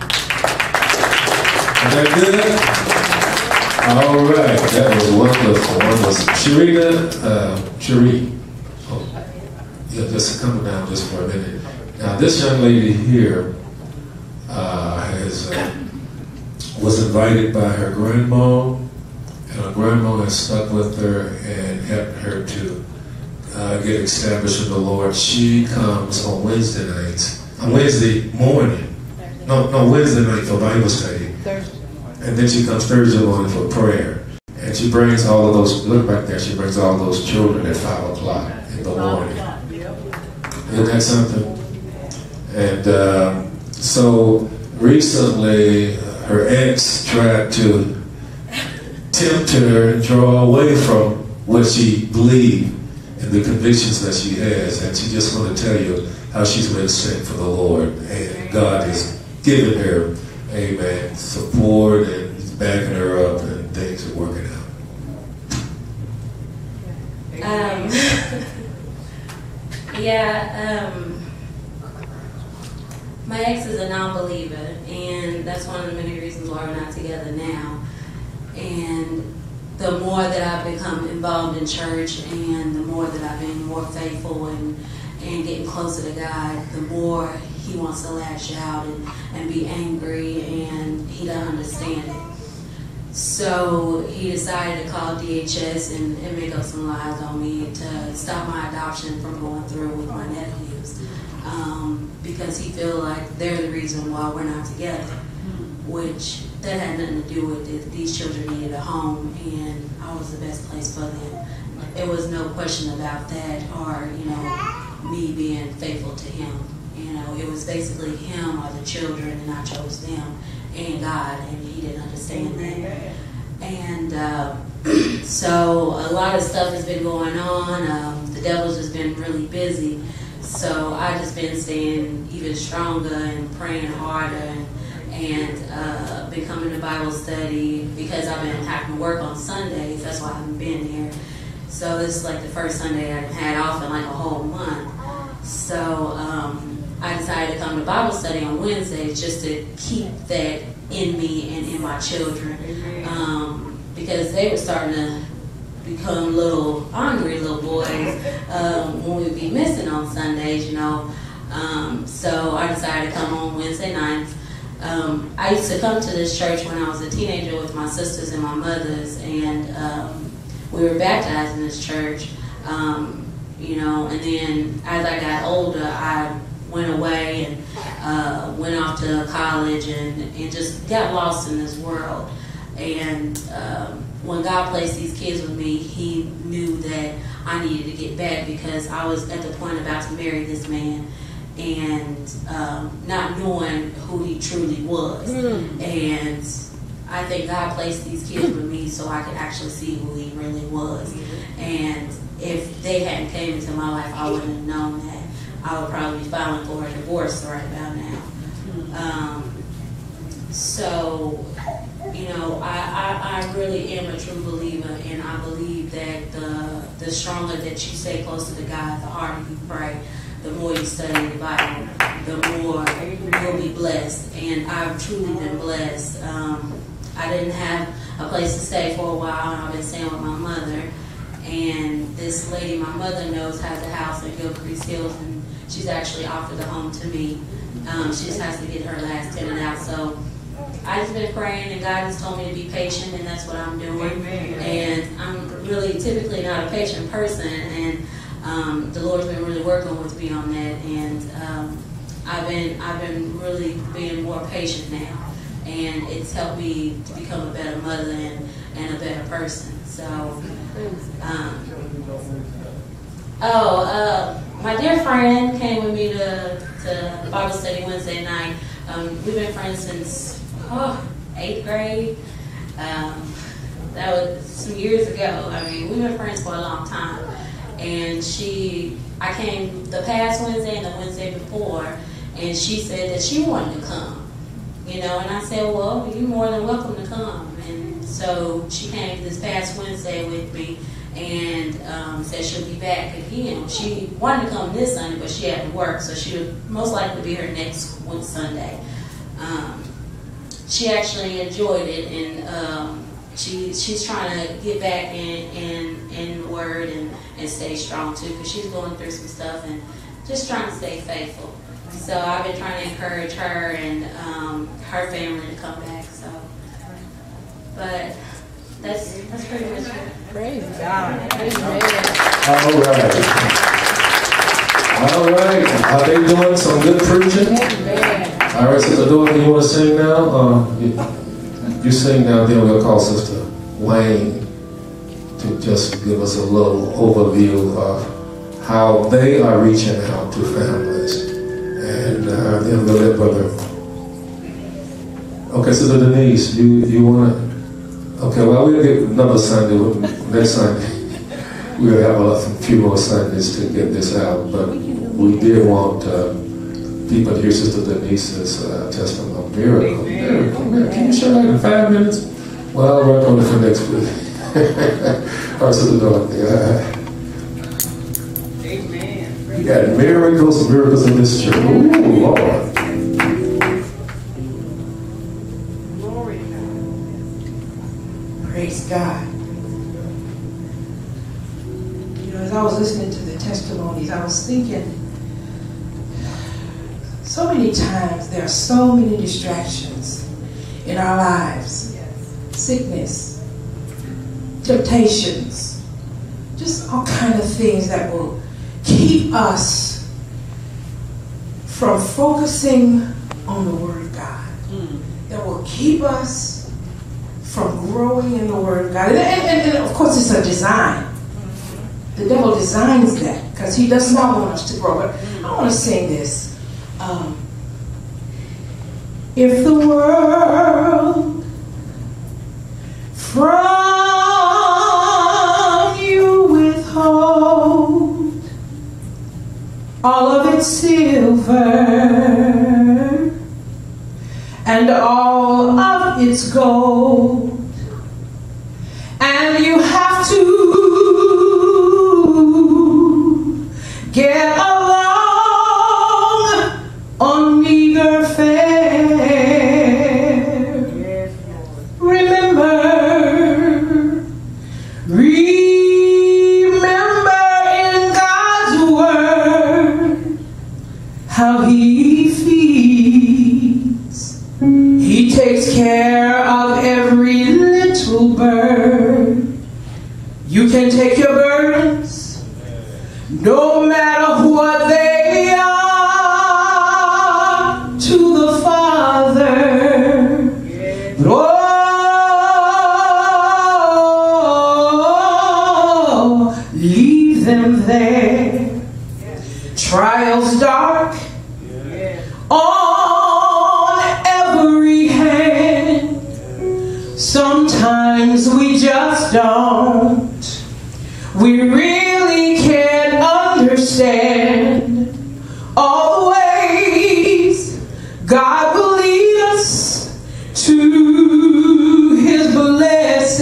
Is that good? All right. That was wonderful. Wonderful. Sharita, uh, Cherie. Yeah, just coming down just for a minute. Now, this young lady here uh, has uh, was invited by her grandma, and her grandma has stuck with her and helped her to uh, get established in the Lord, she comes on Wednesday nights, on Wednesday morning. No, no, Wednesday night for Bible study. And then she comes Thursday morning for prayer. And she brings all of those, look back there, she brings all those children at five o'clock in the morning. Isn't that something? And uh, so recently, her ex tried to tempt her and draw away from what she believed and the convictions that she has. And she just want to tell you how she's been sent for the Lord. And God has given her, amen, support, and He's backing her up, and things are working out. Um, yeah, um, my ex is a non-believer, and that's one of the many reasons why we're not together now. And the more that I've become involved in church, and the more that I've been more faithful and, and getting closer to God, the more He wants to lash out and, and be angry, and He doesn't understand it. So he decided to call D H S and, and make up some lies on me to stop my adoption from going through with my nephews, um, because he feel like they're the reason why we're not together, which that had nothing to do with it. These children needed a home, and I was the best place for them. There was no question about that, or you know, me being faithful to him. You know, it was basically him or the children, and I chose them and God, and he didn't understand that. And uh, so a lot of stuff has been going on. Um, the devil's just been really busy. So I just been staying even stronger and praying harder, and, and uh, been coming to Bible study because I've been having to work on Sundays. That's why I haven't been here. So this is like the first Sunday I've had off in like a whole month. So um, I decided to come to Bible study on Wednesdays just to keep that in me and in my children, um, because they were starting to become little hungry little boys um, when we'd be missing on Sundays, you know. Um, so I decided to come on Wednesday nights. Um, I used to come to this church when I was a teenager with my sisters and my mothers, and um, we were baptized in this church, um, you know, and then as I got older, I went away and uh, went off to college and, and just got lost in this world. And um, when God placed these kids with me, He knew that I needed to get back, because I was at the point about to marry this man and um, not knowing who he truly was. Mm. And I think God placed these kids with me so I could actually see who he really was. Mm. And if they hadn't came into my life, I wouldn't have known that. I would probably be filing for a divorce right about now. Um, so, you know, I, I, I really am a true believer, and I believe that the the stronger that you stay closer to God, the harder you pray, the more you study the Bible, the more you'll be blessed. And I've truly been blessed. Um, I didn't have a place to stay for a while, and I've been staying with my mother. And this lady, my mother knows, has a house in Gilcrease Hills, and she's actually offered the home to me. Um, she just has to get her last tenant out. So I just been praying, and God has told me to be patient, and that's what I'm doing. Amen. And I'm really typically not a patient person, and um, the Lord's been really working with me on that. And um, I've been I've been really being more patient now, and it's helped me to become a better mother and, and a better person. So, um, oh, uh, my dear friend came with me to, to Bible study Wednesday night. Um, we've been friends since oh, eighth grade. Um, that was some years ago. I mean, we've been friends for a long time. And she, I came the past Wednesday and the Wednesday before, and she said that she wanted to come. You know, and I said, well, you're more than welcome to come. And so she came this past Wednesday with me, and um, said she'll be back again. She wanted to come this Sunday, but she had to work, so she would most likely be here next Sunday. Um, she actually enjoyed it, and um, she she's trying to get back in in, in the Word and, and stay strong too, because she's going through some stuff and just trying to stay faithful. So I've been trying to encourage her and um, her family to come back. So, but that's that's pretty much it. Praise God. Amen. All right. All right. Are they doing some good preaching? Amen. All right, Sister Dorothy, you want to sing now? Uh, you, you sing now, then we'll call Sister Wayne to just give us a little overview of how they are reaching out to families. And uh, then we'll let Brother. Okay, Sister Denise, you, you want to? Okay, well, we'll get another Sunday. Next Sunday, we'll have a few more Sundays to get this out. But we did want uh, people to hear Sister Denise's uh, testimony. Miracle, miracle, miracle. Can you share that in five minutes? Well, I'll work on it for next week. All right, Sister Dorothy. Uh, Amen. you got miracles, miracles in this church. Ooh, Lord. Glory to God. Praise God. You know, as I was listening to the testimonies, I was thinking, so many times there are so many distractions in our lives. Sickness, temptations, just all kind of things that will keep us from focusing on the Word of God. Mm. That will keep us from growing in the Word of God. And, and, and of course it's a design. The devil designs that because he does not want us to grow. But I want to sing this. Um, if the world from you withhold all of its silver and all of its gold, and you have to get along on meager fare. Remember, remember in God's word how He feeds. He takes care of every little bird. You can take your burdens, no matter what they are, to the Father. Oh, leave them there. Trials dark on every hand. Sometimes we just don't. We really can't understand all the ways God will lead us to His blessed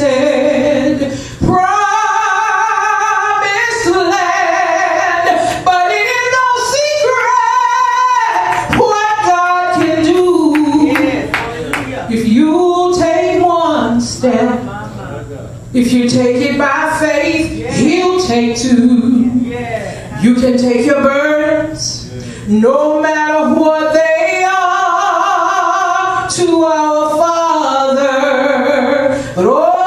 promised land. But it is no secret what God can do. If you take one step, if you take it by faith, He'll take two. You can take your burdens, no matter what they are, to our Father. But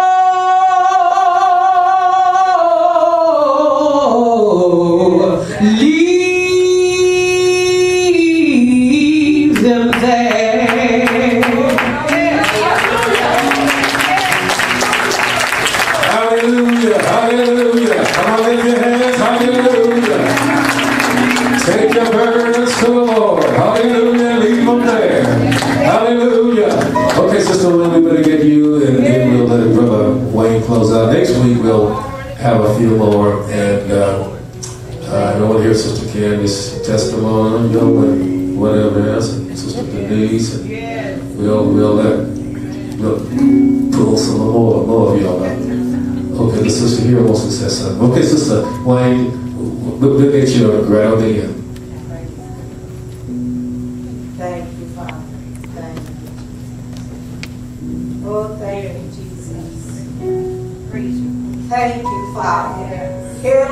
oh, leave them there. Hallelujah, hallelujah. Come on, lift your hands, hallelujah. Take your burdens to the Lord. Hallelujah, leave them there. Hallelujah. Okay, Sister Lynn, we better get you, and then we'll let Brother Wayne close out. Next week, we'll have a few more, and uh, I want to hear Sister Candy's testimony, you know, and whatever else, and Sister Denise, and we'll, we'll let, we'll pull some more, more of y'all out there. Okay, the sister here wants to say something. Okay, Sister Wayne, we'll, we'll get you right on the end. Thank you, Father. Thank you. Oh, thank you, Jesus. Praise you. Thank you, Father. Yes.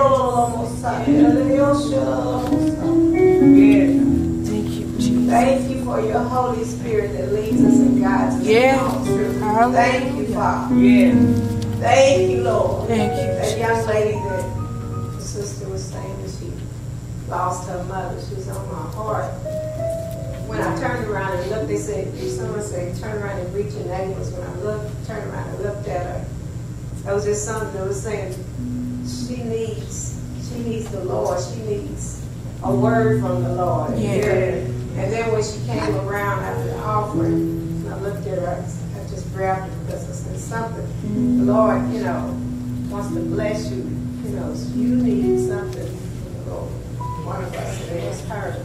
Thank you, Jesus. Thank you for your Holy Spirit that leads us and guides us. Yes. All through. Thank you, Father. Yes. Thank you, Lord. Thank you. That young lady that the sister was saying that she lost her mother, she was on my heart. When I turned around and looked, they said, if someone said, turn around and reach your neighbors. When I looked, turned around and looked at her, that was just something that was saying, she needs, she needs the Lord. She needs a word from the Lord. Yeah. And then when she came around after the offering, I looked at her, I just grabbed her because I said something. The Lord, you know, wants to bless you. You know, you need something from the Lord. One of us, and it was her.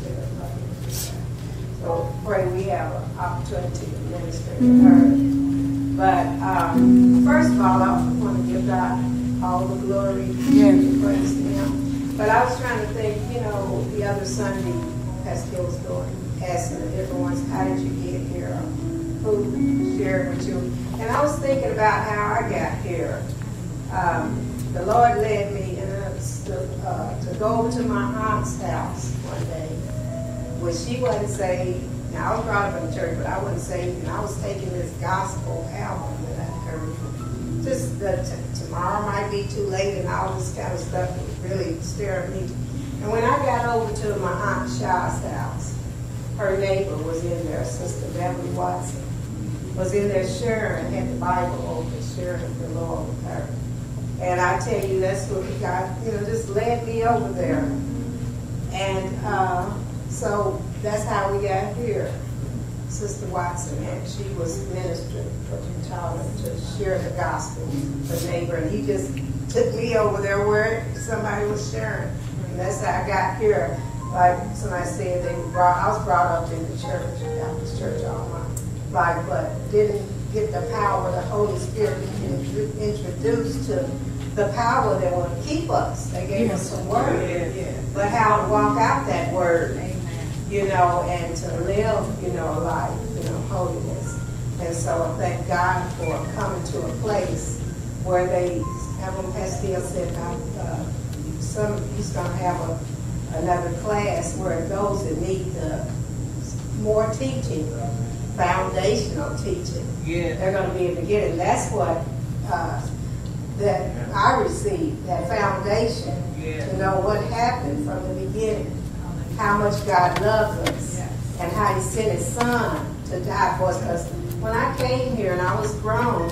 So pray we have an opportunity to minister to her. But um, first of all, I want to give God all the glory and praise to Him. But I was trying to think, you know, the other Sunday, Pastor Hill was going, asking the different ones, how did you get here? Who shared with you? And I was thinking about how I got here. Um, the Lord led me in a, uh, to go to my aunt's house one day. When she wasn't saved, now I was brought up in the church, but I wasn't saved, and I was taking this gospel album that I heard. Just the t- tomorrow might be too late, and all this kind of stuff was really stirring me. And when I got over to my Aunt Shaw's house, her neighbor was in there, Sister Beverly Watson, was in there sharing, had the Bible open, sharing the Lord with her. And I tell you, that's what God, you know, just led me over there. And uh, so that's how we got here. Sister Watson, and she was ministering for T'Challa to share the gospel with her neighbor. And he just took me over there where somebody was sharing. And that's how I got here. Like somebody said, they were brought, I was brought up in the church, Baptist church all my life, but didn't get the power of the Holy Spirit to get introduced to the power that will keep us. They gave us some word, but how to walk out that word. You know, and to live, you know, life, you know, holiness. And so I thank God for coming to a place where they, Evelyn Pastel said, uh, some, he's going to have a, another class where those that need the more teaching, foundational teaching, yeah, they're going to be able to get it. And that's what uh, that I received, that foundation, yeah, to know what happened from the beginning. How much God loves us, yes, and how He sent His Son to die for us. Because when I came here and I was grown,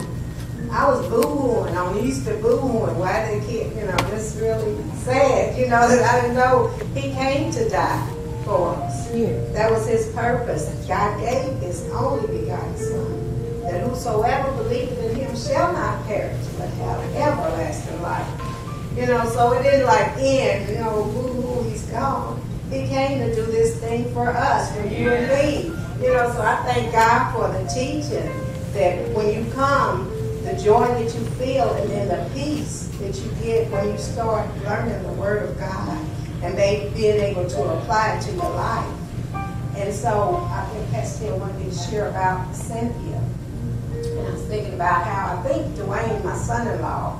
I was boo-hooing. I'm used to boo-hooing. Why they keep, you know, it's really sad, you know, that I didn't know He came to die for us. Yeah. That was His purpose. God gave His only begotten Son, that whosoever believeth in Him shall not perish, but have everlasting life. You know, so it didn't like end, you know, boo-hoo, He's gone. He came to do this thing for us, for you and me. You know, so I thank God for the teaching that when you come, the joy that you feel and then the peace that you get when you start learning the Word of God and maybe being able to apply it to your life. And so I think Pastor Hill wanted me to share about Cynthia. And I was thinking about how I think Dwayne, my son-in-law,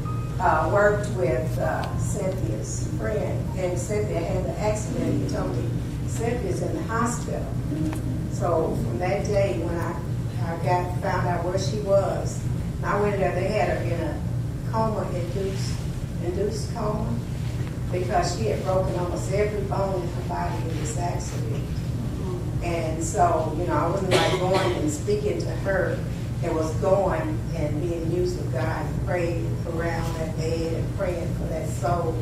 Uh, worked with uh, Cynthia's friend, and Cynthia had an accident. He told me Cynthia's in the hospital. So from that day when I, I got found out where she was, and I went there, they had her in a coma, induced, induced coma, because she had broken almost every bone in her body in this accident. And so, you know, I wasn't like going and speaking to her. It was going and being used of God, praying around that bed and praying for that soul.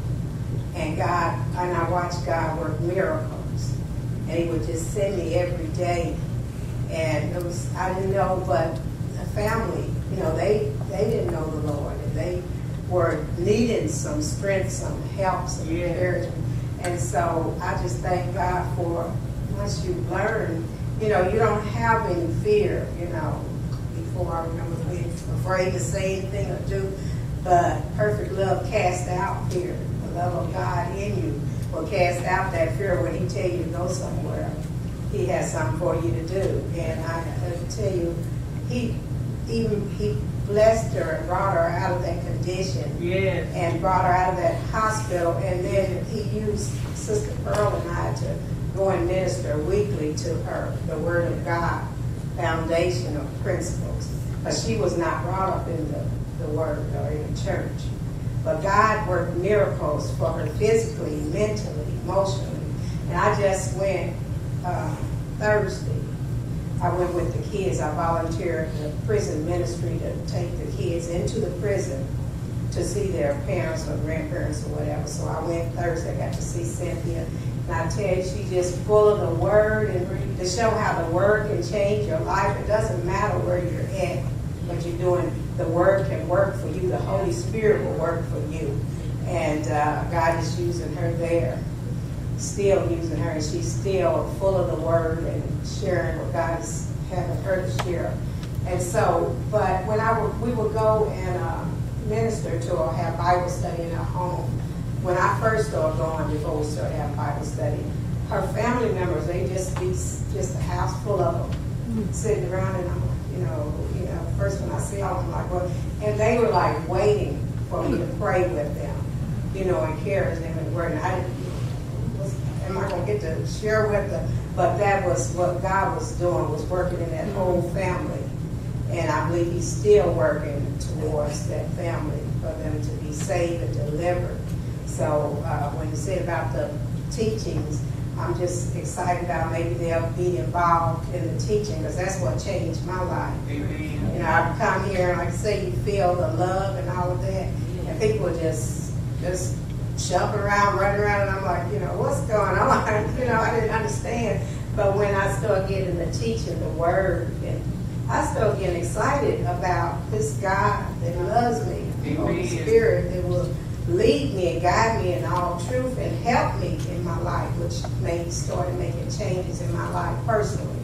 And God, and I watched God work miracles. And He would just send me every day. And it was, I didn't know, but the family, you know, they, they didn't know the Lord. And they were needing some strength, some help, some yeah. encouragement. And so I just thank God for, once you learn, you know, you don't have any fear, you know. Before I remember being afraid to say anything or do, but perfect love casts out fear. The love of God in you will cast out that fear when He tell you to go somewhere. He has something for you to do. And I, I tell you, He even He blessed her and brought her out of that condition, yes, and brought her out of that hospital. And then He used Sister Pearl and I to go and minister weekly to her the Word of God, foundational principles. but she was not brought up in the, the Word or in the church. But God worked miracles for her physically, mentally, emotionally. And I just went uh, Thursday. I went with the kids. I volunteered the prison ministry to take the kids into the prison to see their parents or grandparents or whatever. So I went Thursday. I got to see Cynthia. And I tell you, she's just full of the Word, and to show how the Word can change your life. It doesn't matter where you're at, what you're doing. The Word can work for you. The Holy Spirit will work for you. And uh, God is using her there, still using her, and she's still full of the Word and sharing what God is having her to share. And so, but when I would, we would go and uh, minister to her, have Bible study in her home. When I first started going, before we started having Bible study, her family members, they just be just a house full of them sitting around, and I'm like, you know, you know, first when I see all of them, like, well, and they were like waiting for me to pray with them, you know, encourage them in the Word. And I didn't, was, am I going to get to share with them? But that was what God was doing, was working in that whole family. And I believe He's still working towards that family for them to be saved and delivered. So uh, when you said about the teachings, I'm just excited about maybe they'll be involved in the teaching, because that's what changed my life. Amen. You know, I come here and like I say, you feel the love and all of that, and people just just jumping around, running around, and I'm like, you know, what's going on? You know, I didn't understand. But when I started getting the teaching, the Word, and I started getting excited about this God that loves me, the Holy Spirit that will lead me and guide me in all truth and help me in my life, which made started making changes in my life personally.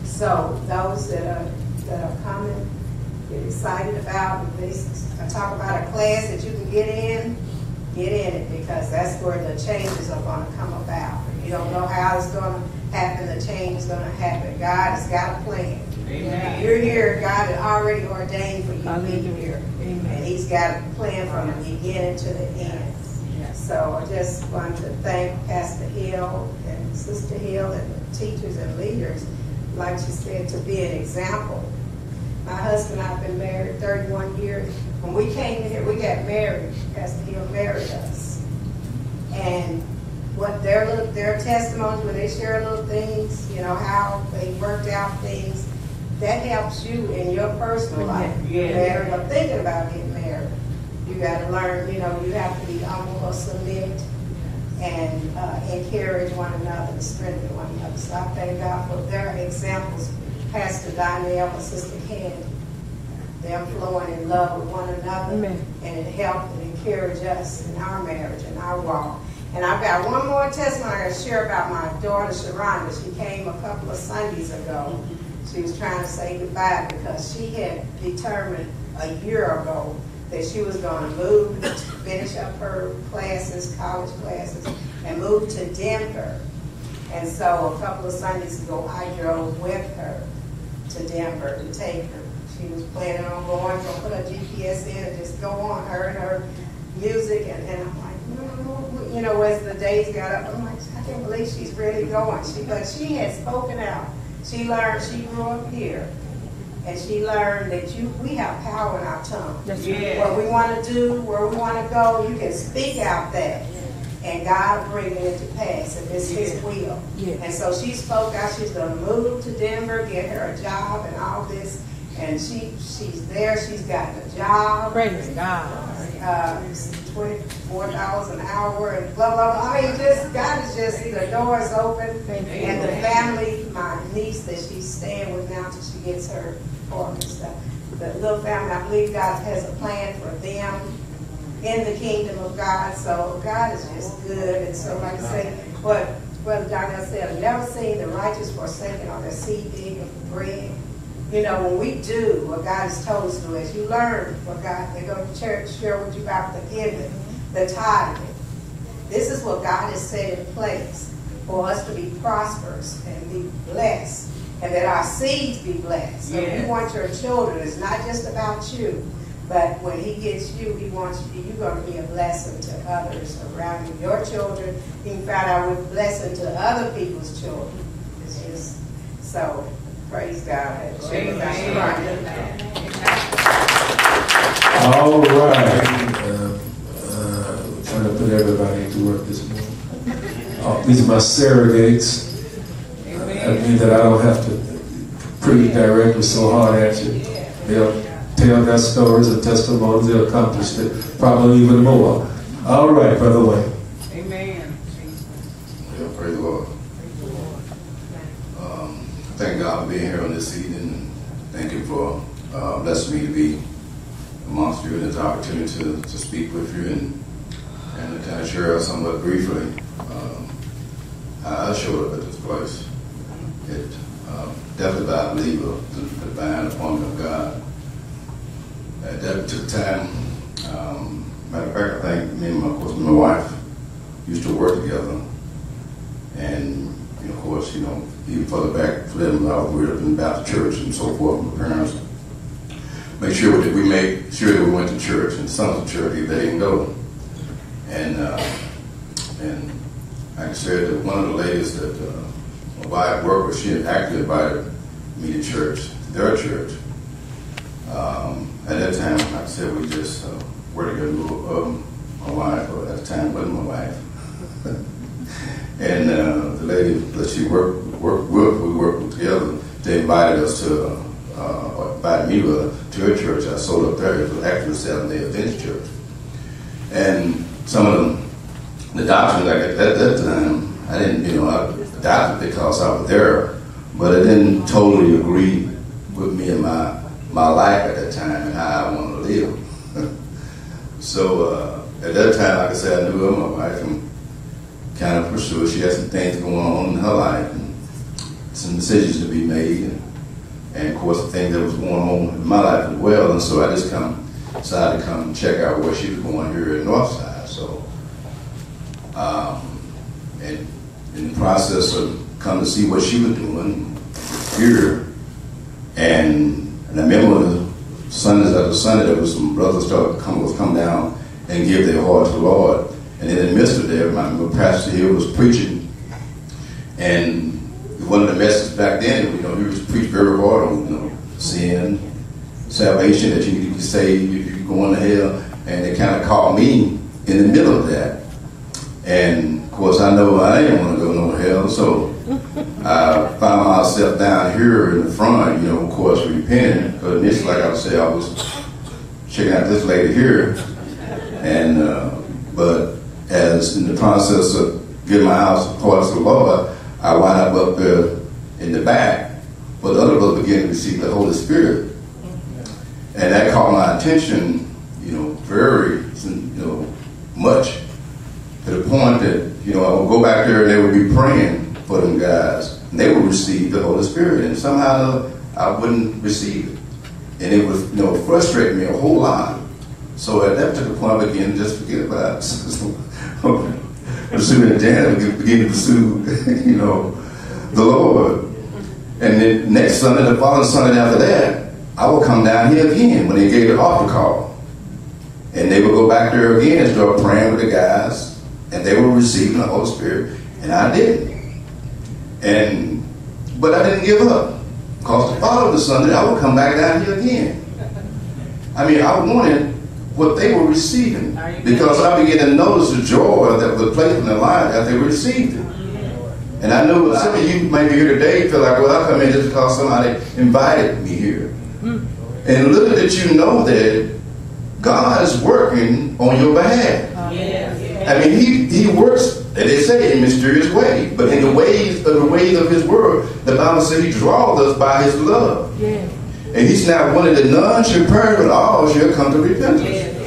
So those that are that are coming, get excited about this. I talk about a class that you can get in, get in it, because that's where the changes are going to come about. You don't know how it's going to happen. The change is going to happen. God has got a plan. Amen. You're here. God had already ordained for you to be here. Amen. And He's got a plan from the beginning to the end. Yes. So I just want to thank Pastor Hill and Sister Hill and the teachers and leaders, like she said, to be an example. My husband and I have been married thirty-one years. When we came here, we got married. Pastor Hill married us. And what their little, their testimonies, when they share little things, you know, how they worked out things, that helps you in your personal life. You're married or thinking about getting married. You got to learn, you know, you have to be humble or submit and uh, encourage one another and strengthen one another. So I thank God for their examples, Pastor Donnell and Sister Candy. Them flowing in love with one another. Amen. And it helped and encouraged us in our marriage and our walk. And I've got one more testimony I got to share about my daughter, Sharonda. She came a couple of Sundays ago. She was trying to say goodbye because she had determined a year ago that she was going to move to finish up her classes, college classes, and move to Denver. And so a couple of Sundays ago, I drove with her to Denver to take her. She was planning on going, going to put her G P S in and just go on, her and her music. And, and I'm like, no, you know, as the days got up, I'm like, I can't believe she's really going. She, but she had spoken out. She learned, she grew up here, and she learned that you, we have power in our tongue. That's right. What we want to do, where we want to go, you can speak out that, and God will bring it into pass if it's His will. Yeah. And so she spoke out. She's going to move to Denver, get her a job and all this, and she she's there. She's gotten a job. Praise God. Uh, twenty-four dollars an hour and blah, blah, blah. I mean, just, God is just, the door is open. And the family, my niece that she's staying with now until she gets her apartment and stuff, the little family, I believe God has a plan for them in the kingdom of God. So God is just good. And so, like I say, what Brother Donnell said, I've never seen the righteous forsaken or their seed begging for bread. You know, when we do what God has told us to do, as you learn what God, they go to church, share with you about the giving, the tithing. This is what God has set in place for us to be prosperous and be blessed, and that our seeds be blessed. So yes. You want your children, it's not just about you, but when He gets you, He wants you, you're going to be a blessing to others around you. Your children, you can find out with blessing to other people's children. It's just so. Praise God. Amen. All right. Uh, uh, trying to put everybody to work this morning. Uh, these are my surrogates. Uh, that means that I don't have to preach directly so hard at you. They'll tell their stories and testimonies. They'll accomplish it, probably even more. All right, Brother Wayne. Amen. Yeah, praise the Lord. Um, thank God for being here on this evening. Thank you for uh, blessing me to be amongst you and this opportunity to, to speak with you and, and to kind of share somewhat briefly um, how I showed up at this place. It uh, definitely, I believe, a divine appointment of God. At that took time. Um, matter of fact, I think me and my, of course, my wife used to work together. And, you know, of course, you know, even further back for them, I was grew up in the Baptist church and so forth, my parents. Make sure that we made sure that we went to church, and some of the church, they didn't go. And, uh, and like I said, that one of the ladies that uh, my wife worked with, she had actually invited me to church, their church. Um, at that time, like I said, we just uh, were together, um, my wife, or at the time wasn't my wife. And uh, the lady that she worked, worked with, we worked together, they invited us to, uh, uh, invited me to, uh, to her church. I sold up there. It was actually a seven-day Adventist church. And some of them, the doctrine, like at, at that time, I didn't, you know, I adopted because I was there, but it didn't totally agree with me and my, my life at that time and how I wanted to live. So uh, at that time, like I said, I knew her, my wife, and kind of pursued. She had some things going on in her life, and some decisions to be made, and, and of course the things that was going on in my life as well. And so I just come decided to come check out where she was going here at Northside. So, um, and in the process of coming to see what she was doing here, and, and I remember the Sundays after Sunday, there was some brothers started come was come down and give their heart to the Lord. And in the midst of there, my, my pastor here was preaching, and one of the messages back then, you know, he was preached very hard on, you know, sin, salvation, that you need to be saved, you're going to hell, and it kind of caught me in the middle of that. And of course, I know I didn't want to go no hell, so I found myself down here in the front, you know, of course, repenting, because initially, like I said, I was checking out this lady here, and uh, but as in the process of getting my house towards the Lord, I wound up up there in the back, but the other brothers began to receive the Holy Spirit. And that caught my attention, you know, very, you know, much, to the point that, you know, I would go back there and they would be praying for them guys, and they would receive the Holy Spirit, and somehow I wouldn't receive it. And it was, you know, frustrating me a whole lot. So at that particular point, I began to just forget about it. Pursuing the jam, begin to pursue, you know, the Lord. And then next Sunday, the following Sunday after that, I would come down here again when they gave the altar call. And they would go back there again and start praying with the guys, and they were receiving the Holy Spirit, and I didn't. And, but I didn't give up, because the following Sunday, I would come back down here again. I mean, I wanted what they were receiving, because I began to notice the joy that was placed in their life as they received it. And I knew some of you may be here today feel like, well, I come in just because somebody invited me here. And little did you know that God is working on your behalf. I mean, he, he works, as they say, in mysterious ways, but in the ways of the ways of his word, the Bible says he draws us by his love. And he's not one of the none shall perish, but all shall come to repentance.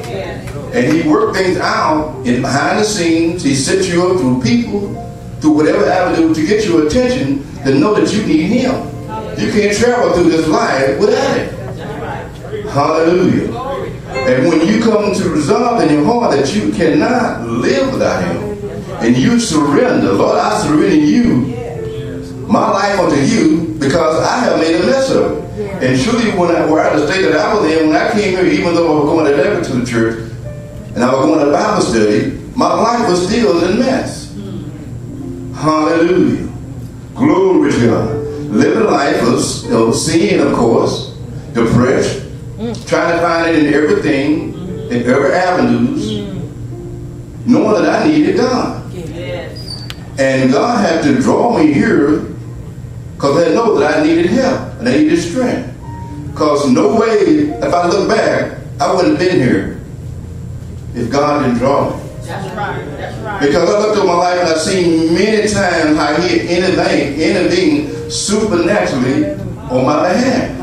And he worked things out in behind the scenes. He set you up through people, through whatever avenue, to get your attention, to know that you need him. You can't travel through this life without it. Hallelujah. And when you come to resolve in your heart that you cannot live without him, and you surrender, Lord, I surrender you, my life unto you, because I have made a mess of it. And truly, when I were at the state that I was in, when I came here, even though I was going to never to the church, and I was going to Bible study, my life was still in a mess. Hallelujah. Glory to God. living a life of, you know, sin, of course, depression, trying to find it in everything, in every avenues, knowing that I needed God. And God had to draw me here because I know that I needed help and I needed strength. Because no way, if I look back, I wouldn't have been here if God didn't draw me. That's right. That's right. Because I looked at my life and I've seen many times how He intervened, intervened supernaturally on my behalf.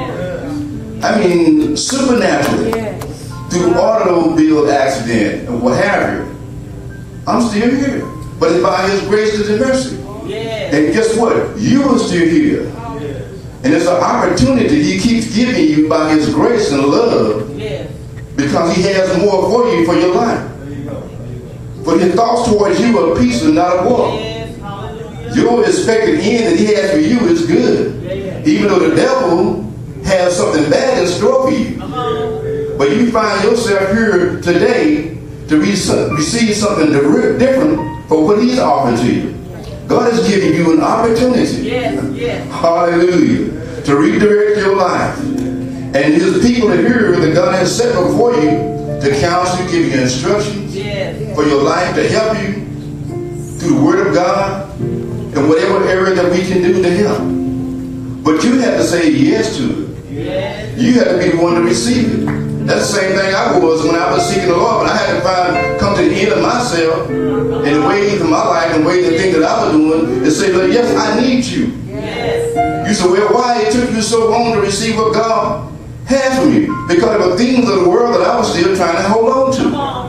I mean, supernaturally, through automobile accident and what have you. I'm still here. But it's by His grace and mercy. And guess what? You are still here. And it's an opportunity He keeps giving you by His grace and love. Because He has more for you for your life. For His thoughts towards you are peace and not of war. Your expected end that He has for you is good. Even though the devil has something bad in store for you. But you find yourself here today to receive something different for what He's offering to you. God is giving you an opportunity. Yes, yes. Hallelujah. To redirect your life. And His people are here that God has set before you to counsel you, give you instructions Yes. for your life, to help you through the Word of God in whatever area that we can do to help. But you have to say yes to it. Yes. You have to be the one to receive it. That's the same thing I was when I was seeking the Lord. But I had to find, come to the end of myself and the ways of my life and ways of the things that I was doing and say, Lord, yes, I need you. Yes. You say, well, why it took you so long to receive what God had for me? Because of the things of the world that I was still trying to hold on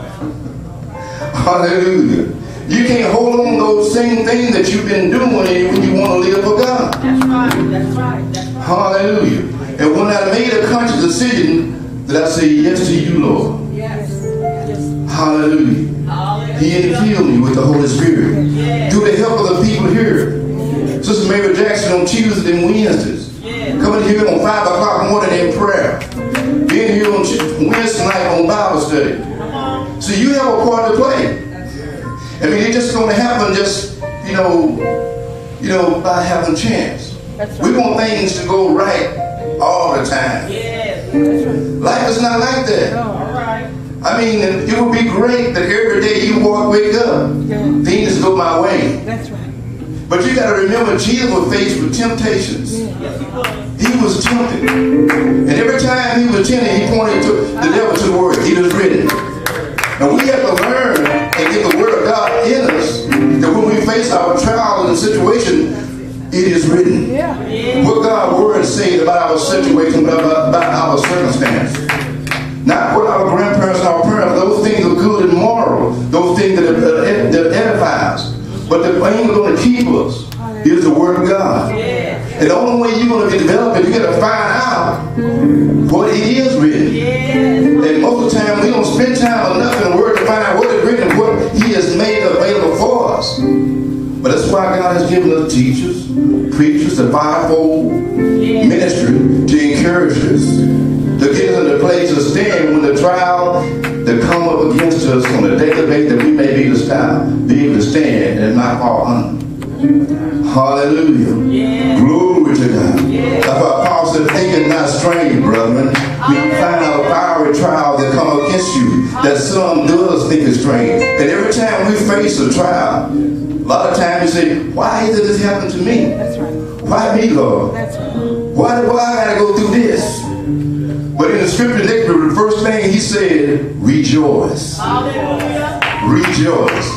to. Hallelujah. You can't hold on to those same things that you've been doing when you want to live for God. That's right. That's right. That's right. Hallelujah. And when I made a conscious decision that I say yes to you, Lord. Yes. Yes. Hallelujah. Hallelujah. He infilled me with the Holy Spirit. Yes. Through the help of the people here. Yes. Sister Mary Jackson on Tuesdays and Wednesdays. Yes. Coming here on five o'clock in the morning in prayer. Being here on Wednesday night on Bible study. So you have a part to play. I mean, it's just going to happen just, you know, you know, by having a chance. Right. We want things to go right all the time. Yes. Life is not like that. No. All right. I mean, it would be great that every day you walk, wake up, yeah. things go my way. That's right. But you got to remember, Jesus was faced with temptations. Yes, he was. He was tempted. And every time he was tempted, he pointed to the devil to the word. It is written. And we have to learn and get the word of God in us that when we face our trial and situation, it is written. Yeah. What God's word says about our situation, about, about our circumstance. Not what our grandparents and our parents, those things are good and moral. Those things that, that, that edifies. But the thing that's going to keep us is the word of God. And the only way you're going to be developed, you got to find out what it is written. And most of the time, we don't spend time enough in the word to find out what is written and what He has made available for us. But that's why God has given us teachers, preachers, the fivefold ministry to encourage us, to get us in the place to stand when the trial that come up against us on a daily basis, that we may be able to stand, be able to stand and not fall under. Hallelujah. Yeah. Glory to God. Yeah. That's why Paul said, think it not strange, brethren. We find out fiery trials that come against you, that some does think it's strange. And every time we face a trial, a lot of times we say, why did this happen to me? That's right. Why me, Lord? That's right. Why, why I got to go through this? But in the scripture, the first thing he said, rejoice. Hallelujah. Rejoice.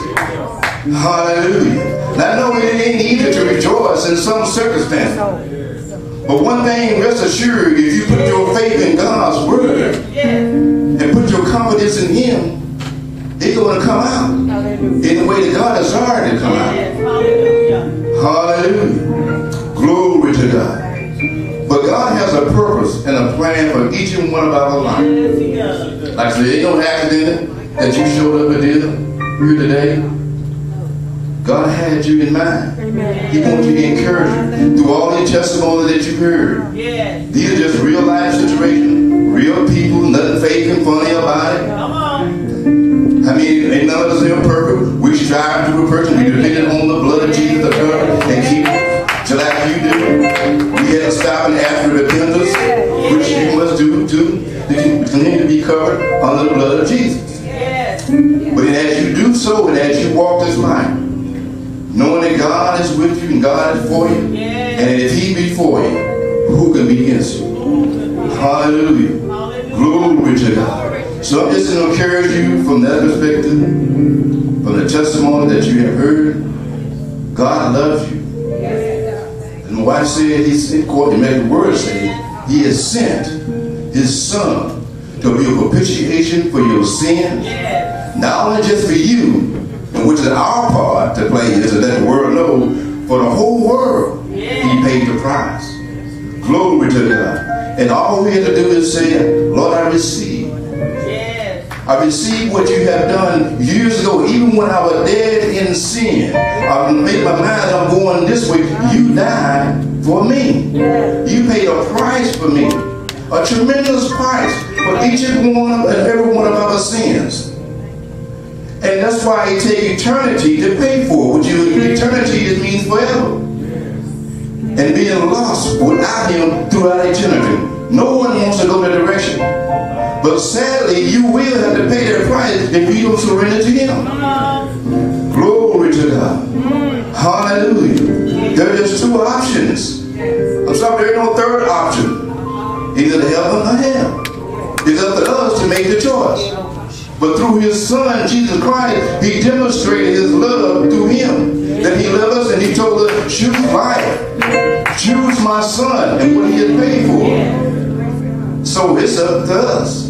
Hallelujah. Now I know it ain't easy to rejoice in some circumstances. But one thing, rest assured, if you put your faith in God's word and put your confidence in Him, it's going to come out in the way that God has already come out. Hallelujah. Glory to God. But God has a purpose and a plan for each and one of our lives. Like I said, ain't no accident that you showed up and did here today. God had you in mind. Amen. He wants you to encourage you through all the testimonies that you've heard. Yes. These are just real life situations, real people, nothing fake and funny about it. Come on. I mean, ain't none of us imperfect. We strive to be perfect. We depend on the blood of Jesus to cover and keep just like you do. for you. And if he be for you, who can be against you? Hallelujah. Glory to God. So I'm just going to encourage you from that perspective, from the testimony that you have heard. God loves you. And my wife said, he sent, quote, make the word say, he has sent his son to be a propitiation for your sins. Not only just for you, and which is our part to play is to let the world know, for the whole world, he paid the price. Glory to God. And all we have to do is say, Lord, I receive. I receive what you have done years ago, even when I was dead in sin. I made my mind, I'm going this way. You died for me. You paid a price for me. A tremendous price for each and one of, and every one of our sins. And that's why it takes eternity to pay for it. Which you, eternity, it means forever. And being lost without him throughout eternity. No one wants to go that direction. But sadly, you will have to pay that price if you don't surrender to him. Glory to God. Hallelujah. There are just two options. I'm sorry, there is no third option. Either the heaven or hell. It's up to us to make the choice. But through his son, Jesus Christ, he demonstrated his love through him. That he loved us and he told us, choose life. Choose my son and what he had paid for. So it's up to us.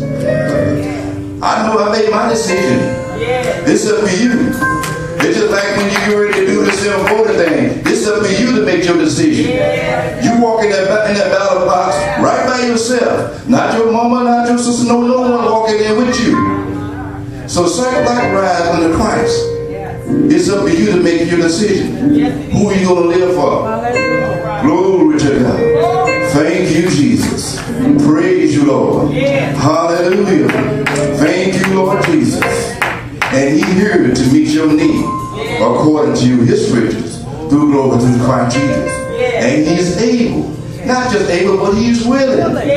I know I made my decision. It's up to you. It's just like when you get ready to do the self-voting thing. It's up to you to make your decision. You walk in that, in that ballot box right by yourself. Not your mama, not your sister, no, no one walking there with you. So circle like rise under Christ. It's up to you to make your decision. Who are you going to live for? Glory to God. Thank you, Jesus. Praise you, Lord. Hallelujah. Thank you, Lord Jesus. And he here to meet your need according to his riches through glory through Christ Jesus. And he's able. Not just able, but he's willing.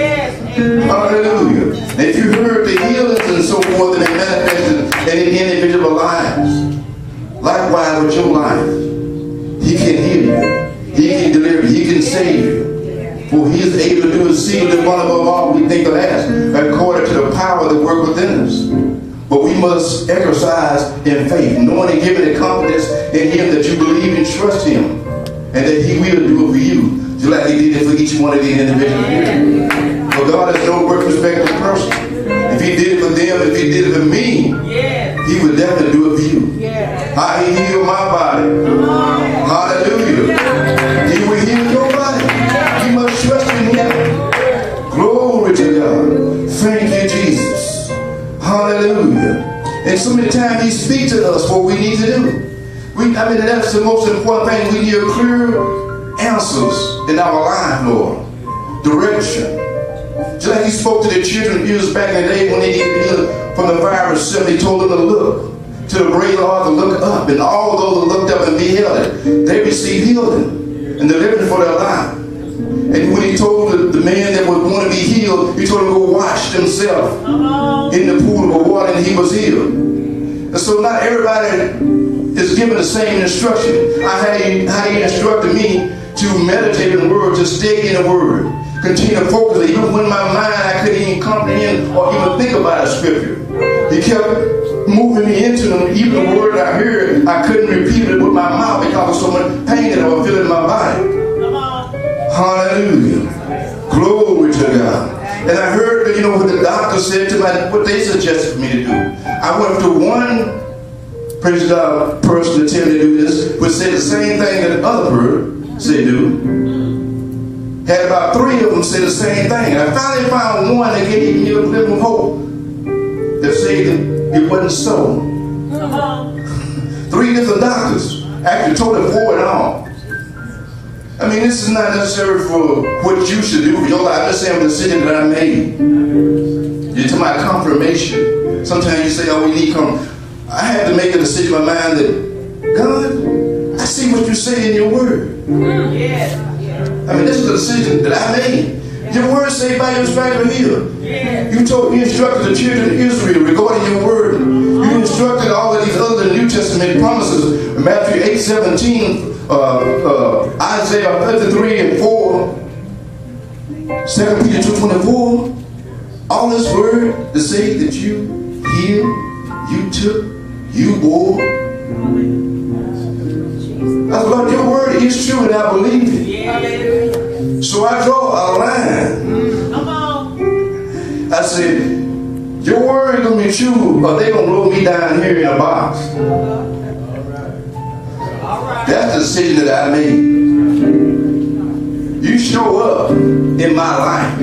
Hallelujah. And if you heard the healings and so forth that they manifested in individual lives, likewise with your life, he can heal you. He can deliver you. He can save you. For he is able to do exceedingly one above all we think or ask, according to the power that works within us. But we must exercise in faith, knowing and giving the confidence in him that you believe and trust him, and that he will do it for you, just like he did it for each one of these individuals here. For God is no work respected person. If he did it for them, if he did it for me, he would definitely do it for you. How he healed my body. Hallelujah. He will heal your body. You must trust in him. Glory to God. Thank you, Jesus. Hallelujah. And so many times he speaks to us what we need to do. We, I mean, that's the most important thing. We need clear answers in our life, Lord. Direction. Just like he spoke to the children of Israel back in the day when they needed healing from the virus, he told them to look to the great Lord, to look up. And all those that looked up and beheld it, they received healing and deliverance for their life. And when he told the, the man that would want to be healed, he told him to go wash himself in the pool of water, and he was healed. And so not everybody is given the same instruction. I had how he instructed me to meditate in the Word, to stay in the Word, continue to focus. Even when my mind I couldn't even comprehend or even think about a scripture, he kept moving me into them. Even the word I heard, I couldn't repeat it with my mouth because of so much pain that I was feeling in my body. Hallelujah. Glory to God. And I heard, you know, what the doctor said to my, what they suggested for me to do. I went to one, praise God, person to tell me to do this, which said the same thing that the other person said do. Had about three of them say the same thing. And I finally found one that gave me a little of hope. That said that it wasn't so. Three different doctors actually told it for and all. I mean, this is not necessary for what you should do for your life. I'm just saying the decision that I made. You're talking about confirmation. Sometimes you say, oh, we need confirmation. I had to make a decision in my mind that, God, I see what you say in your word. I mean, this is a decision that I made. Your word say by your stripes are healed. You told me, you instructed the children of Israel regarding your word. You instructed all of these other New Testament promises. Matthew eight seventeen, uh, uh, Isaiah fifty-three and four, Second Peter two twenty-four, all this word to say that you healed, you took, you bore. I said, Lord, your word is true and I believe it. Yeah. So I draw a line. Come on. I said, your word is going to be true or they're going to roll me down here in a box. That's the decision that I made. You show up in my life.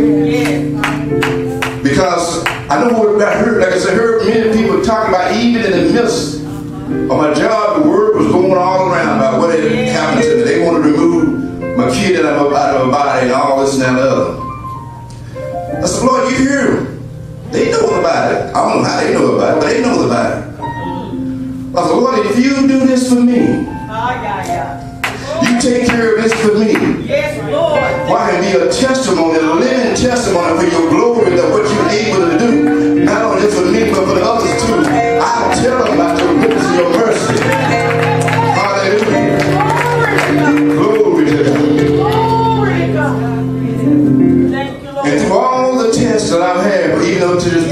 Because I know what I heard. Like I said, I heard many people talking about even in the midst of my job, the word was going all around about what had happened to me. They wanted to remove my kid out of my body and all this and that and the other. I said, Lord, you hear them. They know about it. I don't know how they know about it, but they know about it. I said, Lord, if you do this for me, you take care of this for me. Yes, Lord. Why can be a testimony, a living testimony for your glory that what you're able to do, not only for me, but for the others too. I'll tell them about your goodness and your mercy. Hallelujah. Glory to God. And through all the tests that I've had, even up to this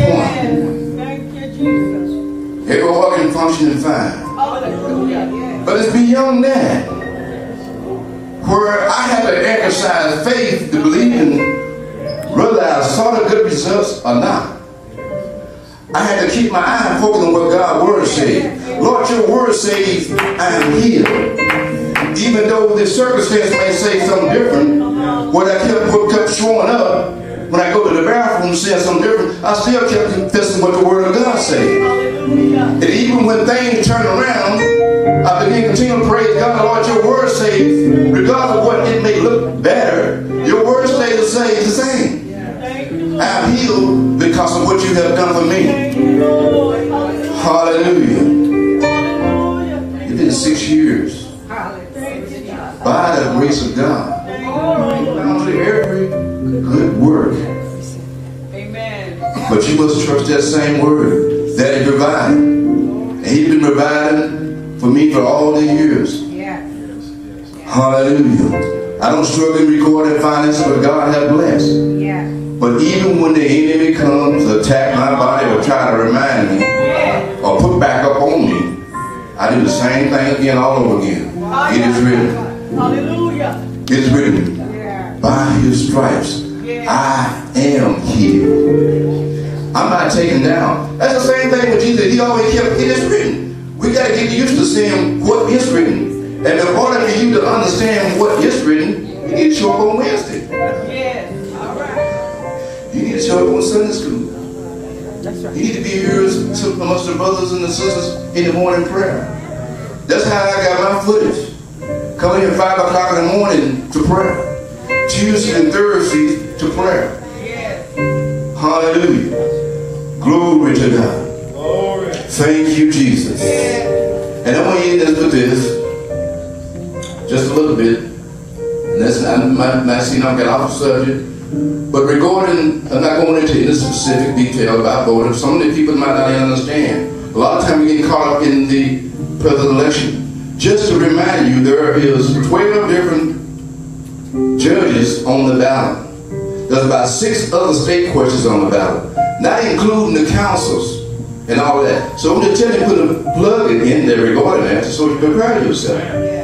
point, they were working, functioning fine. But it's beyond that, where I had to exercise faith to believe in whether I saw the good results or not. I had to keep my eye focused on what God's word said. Lord, your word says I am healed. Even though the circumstance may say something different, what I kept, what kept showing up, when I go to the bathroom saying something different, I still kept confessing what the word of God said. And even when things turned around, I began to continue to praise God. Lord, your word says, regardless of what it may look better, your word stays the same. The same. I'm healed because of what you have done for me. Hallelujah. It's been six years. By the grace of God. I'm doing every good work. But you must trust that same word that He provided. And He's been providing for me for all the years. Hallelujah. I don't struggle in recording finances, but God has blessed. But even when the enemy comes to attack my body or try to remind me or put back up on me, I do the same thing again all over again. It is written. Hallelujah. It is written. Yeah. By His stripes, yeah. I am healed. I'm not taken down. That's the same thing with Jesus. He always kept, it is written. We got to get used to saying what is written. And in order for you to understand what is written, you need to show up on Wednesday. Yes. All right. You need to show up on Sunday school. That's right. You need to be here amongst the brothers and the sisters in the morning prayer. That's how I got my footage. Coming in five o'clock in the morning to prayer. Tuesday and Thursday to prayer. Yes. Hallelujah. Glory to God. Glory. Thank you, Jesus. Yes. And I want you to end with this. Just a little bit. And that's not, might, might seem like I get off the subject. But regarding, I'm not going into any specific detail about voting. Some of the people might not understand. A lot of times we get caught up in the presidential election. Just to remind you, there is twelve different judges on the ballot. There's about six other state questions on the ballot, not including the councils and all of that. So I'm just telling you, put a plug in there regarding that so you prepare yourself.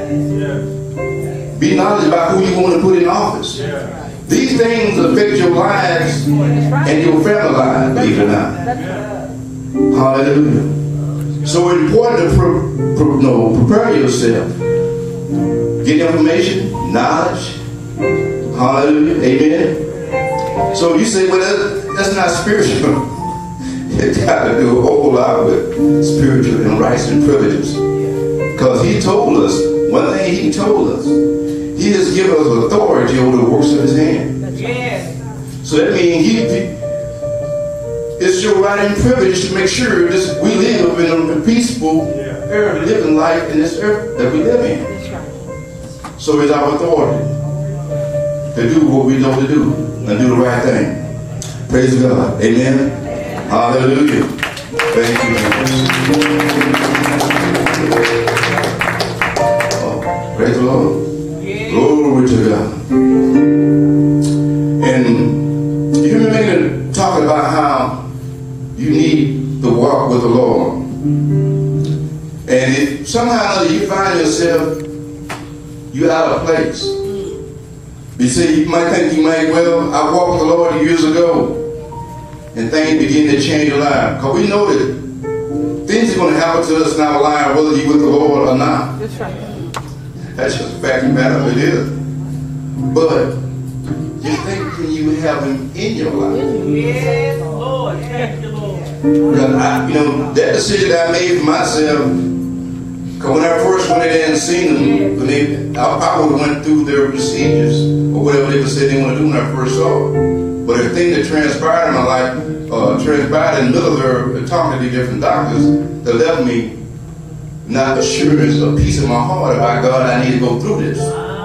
Be knowledgeable about who you want to put in office. These things affect your lives and your family lives, believe it or not. Hallelujah. So it's important to pre pre no, prepare yourself. Get information, knowledge. Hallelujah. Amen. So you say, well, that, that's not spiritual. It's got to do a whole lot with spiritual and rights and privileges. Because He told us, one thing He told us, He has given us authority over the works of His hand. Yes. So that means He, he it's your right and privilege to make sure this, we live in a peaceful, earth, living life in this earth that we live in. Right. So it's our authority to do what we know to do and do the right thing. Praise God. Amen. Amen. Hallelujah. Thank you, Jesus. Oh, praise the Lord. Yeah. Glory. God. And you hear me talking about how you need to walk with the Lord. And if somehow or other you find yourself, you're out of place. You see, you might think you might, well, I walked with the Lord years ago, and things begin to change your life. Because we know that things are going to happen to us in our life, whether you're with the Lord or not. That's right. That's just a fact of the matter, it is. But just think, can you have Him in your life? Yes, Lord. Thank you, Lord. Because I, you know, that decision that I made for myself, because when I first went in there and seen them, when they, I probably went through their procedures or whatever they said they want to do when I first saw it. But the thing that transpired in my life, uh, transpired in the middle of her talking to different doctors that left me not assurance or peace in my heart about, God, I need to go through this.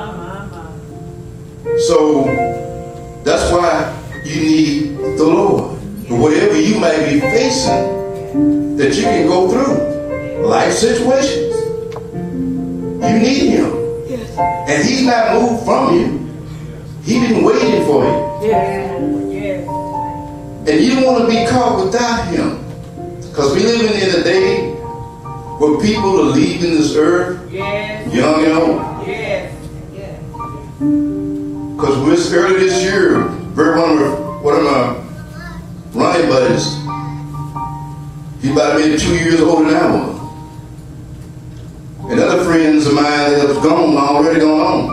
So that's why you need the Lord. But whatever you might be facing, that you can go through life situations, you need Him. Yes. And He's not moved from you. He's been waiting for you. Yes. Yes. And you don't want to be caught without Him. Because we live in a day where people are leaving this earth, Yes. young, you know. Yes. Yes. Because this early this year, very one of my, one of my running buddies, he's about maybe two years older than I was. And other friends of mine that was gone, already gone on.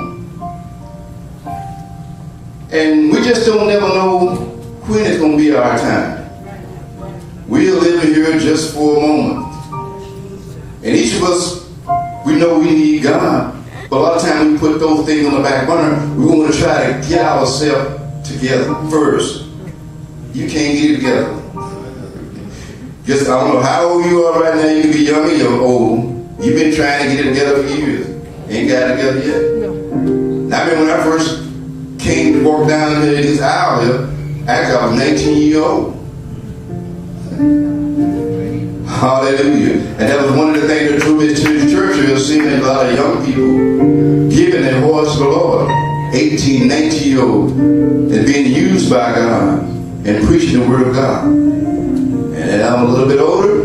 And we just don't never know when it's going to be our time. We are living here just for a moment. And each of us, we know we need God. But a lot of times we put those things on the back burner. We want to try to get ourselves together first. You can't get it together. Just, I don't know how old you are right now. You can be young or you're old. You've been trying to get it together for years. Ain't got it together yet. No. Now, I remember when I first came to walk down this aisle here, actually I was nineteen years old. Hallelujah. And that was one of the things that drew me to the church here, seeing a lot of young people giving their hearts to the Lord. eighteen, nineteen year old and being used by God and preaching the word of God. And then I'm a little bit older.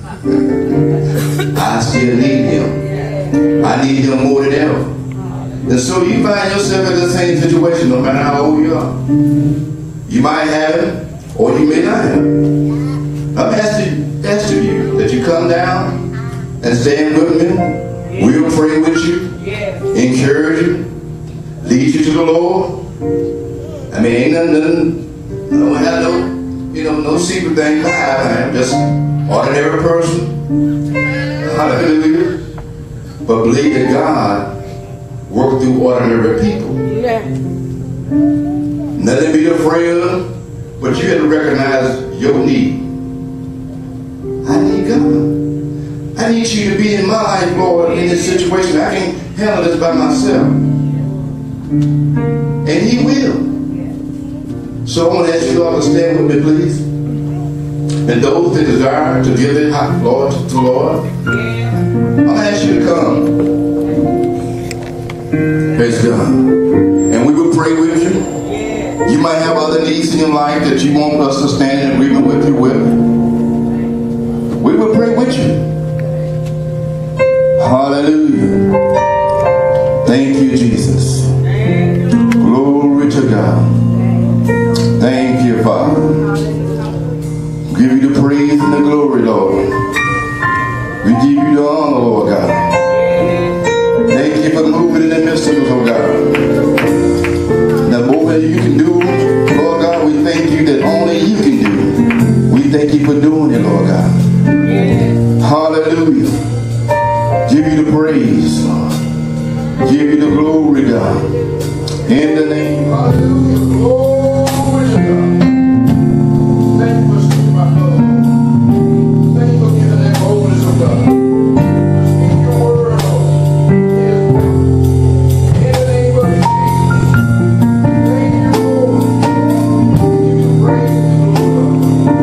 I still need Him. I need Him more than ever. And so you find yourself in the same situation no matter how old you are. You might have Him or you may not have Him. I'm asking, asking you that you come down and stand with me. We'll pray with you, encourage you, lead you to the Lord. I mean, ain't nothing, nothing I don't have no, you know, no secret thing to hide. I'm just ordinary person. Hallelujah. But believe that God works through ordinary people. Yeah. Nothing to be afraid of, but you have to recognize your need. I need God. I need you to be in my life, Lord, in this situation. I can't handle this by myself. And He will. So I want to ask you all to stand with me, please. And those that desire to give it, Lord, to the Lord, I'm going to ask you to come. Praise God. And we will pray with you. You might have other needs in your life that you want us to stand in agreement with you with. We will pray with you. Hallelujah. Thank you, Jesus. Glory to God. Thank you, Father. Give you the praise and the glory, Lord. We give you the honor, Lord God. Thank you for moving in the midst of us, oh God. Now, more than you can do, Lord God, we thank you that only you can do. We thank you for doing it, Lord God. Hallelujah. Give you the praise, Lord. Give you the glory, God. In the name of Jesus. Glory to God. Thank you for speaking my love. Thank you for giving that boldness of God. Speak your word, Lord. In the name of Jesus. Thank you, Lord. Give you the praise and the glory, God.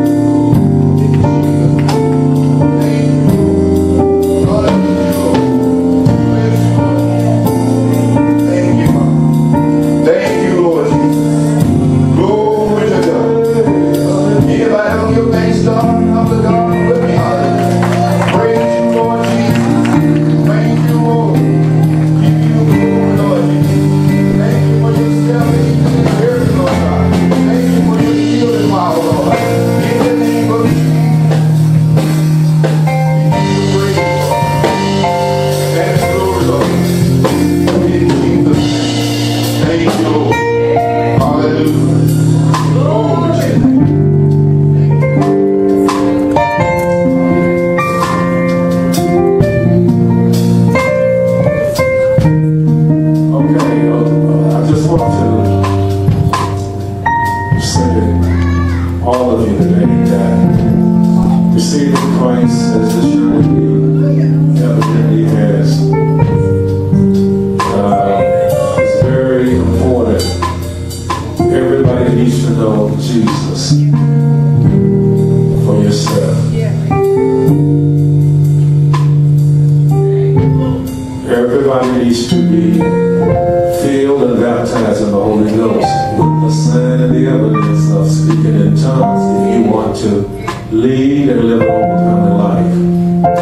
Thank you, Lord. Hallelujah, Lord. Praise you, Lord. Thank you, Father. needs to know Jesus for yourself. Everybody needs to be filled and baptized in the Holy Ghost with the sign and the evidence of speaking in tongues if you want to lead and live an overcoming life.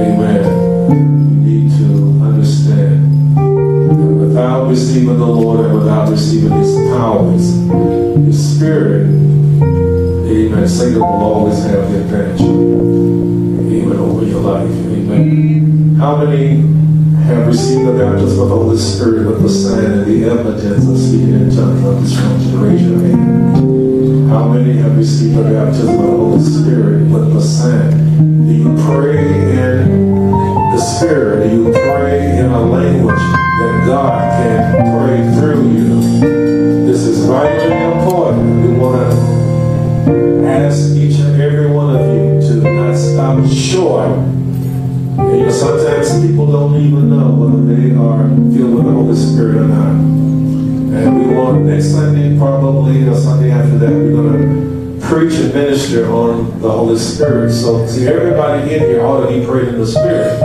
Amen. You need to understand that without receiving the Lord and without receiving His powers, His Spirit, amen, Satan will always have the advantage, amen, over your life. Amen. How many have received the baptism of the Holy Spirit with the sign and the evidence of speaking in tongues? I'm just trying to raise your hand. How many have received the baptism of the Holy Spirit with the sign? Do you pray in the Spirit? Do you pray in a language that God can pray through you? This is vitally important. We want to ask each and every one of you to not stop short. And you know, sometimes people don't even know whether they are filled with the Holy Spirit or not. And we want next Sunday, probably, or Sunday after that, we're going to preach and minister on the Holy Spirit. So, see, everybody in here ought to be praying in the Spirit.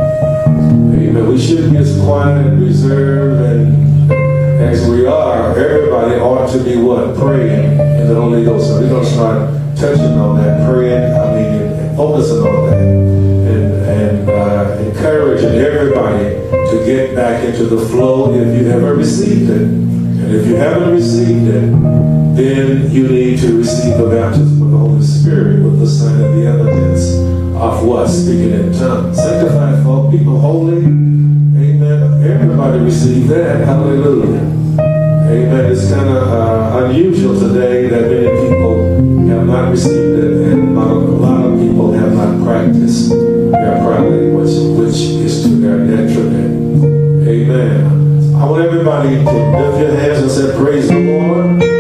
Amen. We shouldn't be as quiet and reserved and as we are. Everybody ought to be what? Praying in the Holy Ghost. So we're going to start touching on that, praying, I mean, and focusing on that. And uh, encouraging everybody to get back into the flow if you ever received it. And if you haven't received it, then you need to receive the baptism of the Holy Spirit with the sign and the evidence of what? Speaking in tongues. Sanctified folk, people holy. Amen. Everybody receive that. Hallelujah. Amen. It's kind of uh, unusual today that many people have not received it, and a lot of, a lot of people have not practiced their prayer language, which is to their detriment. Amen. I want everybody to lift your hands and say, praise the Lord.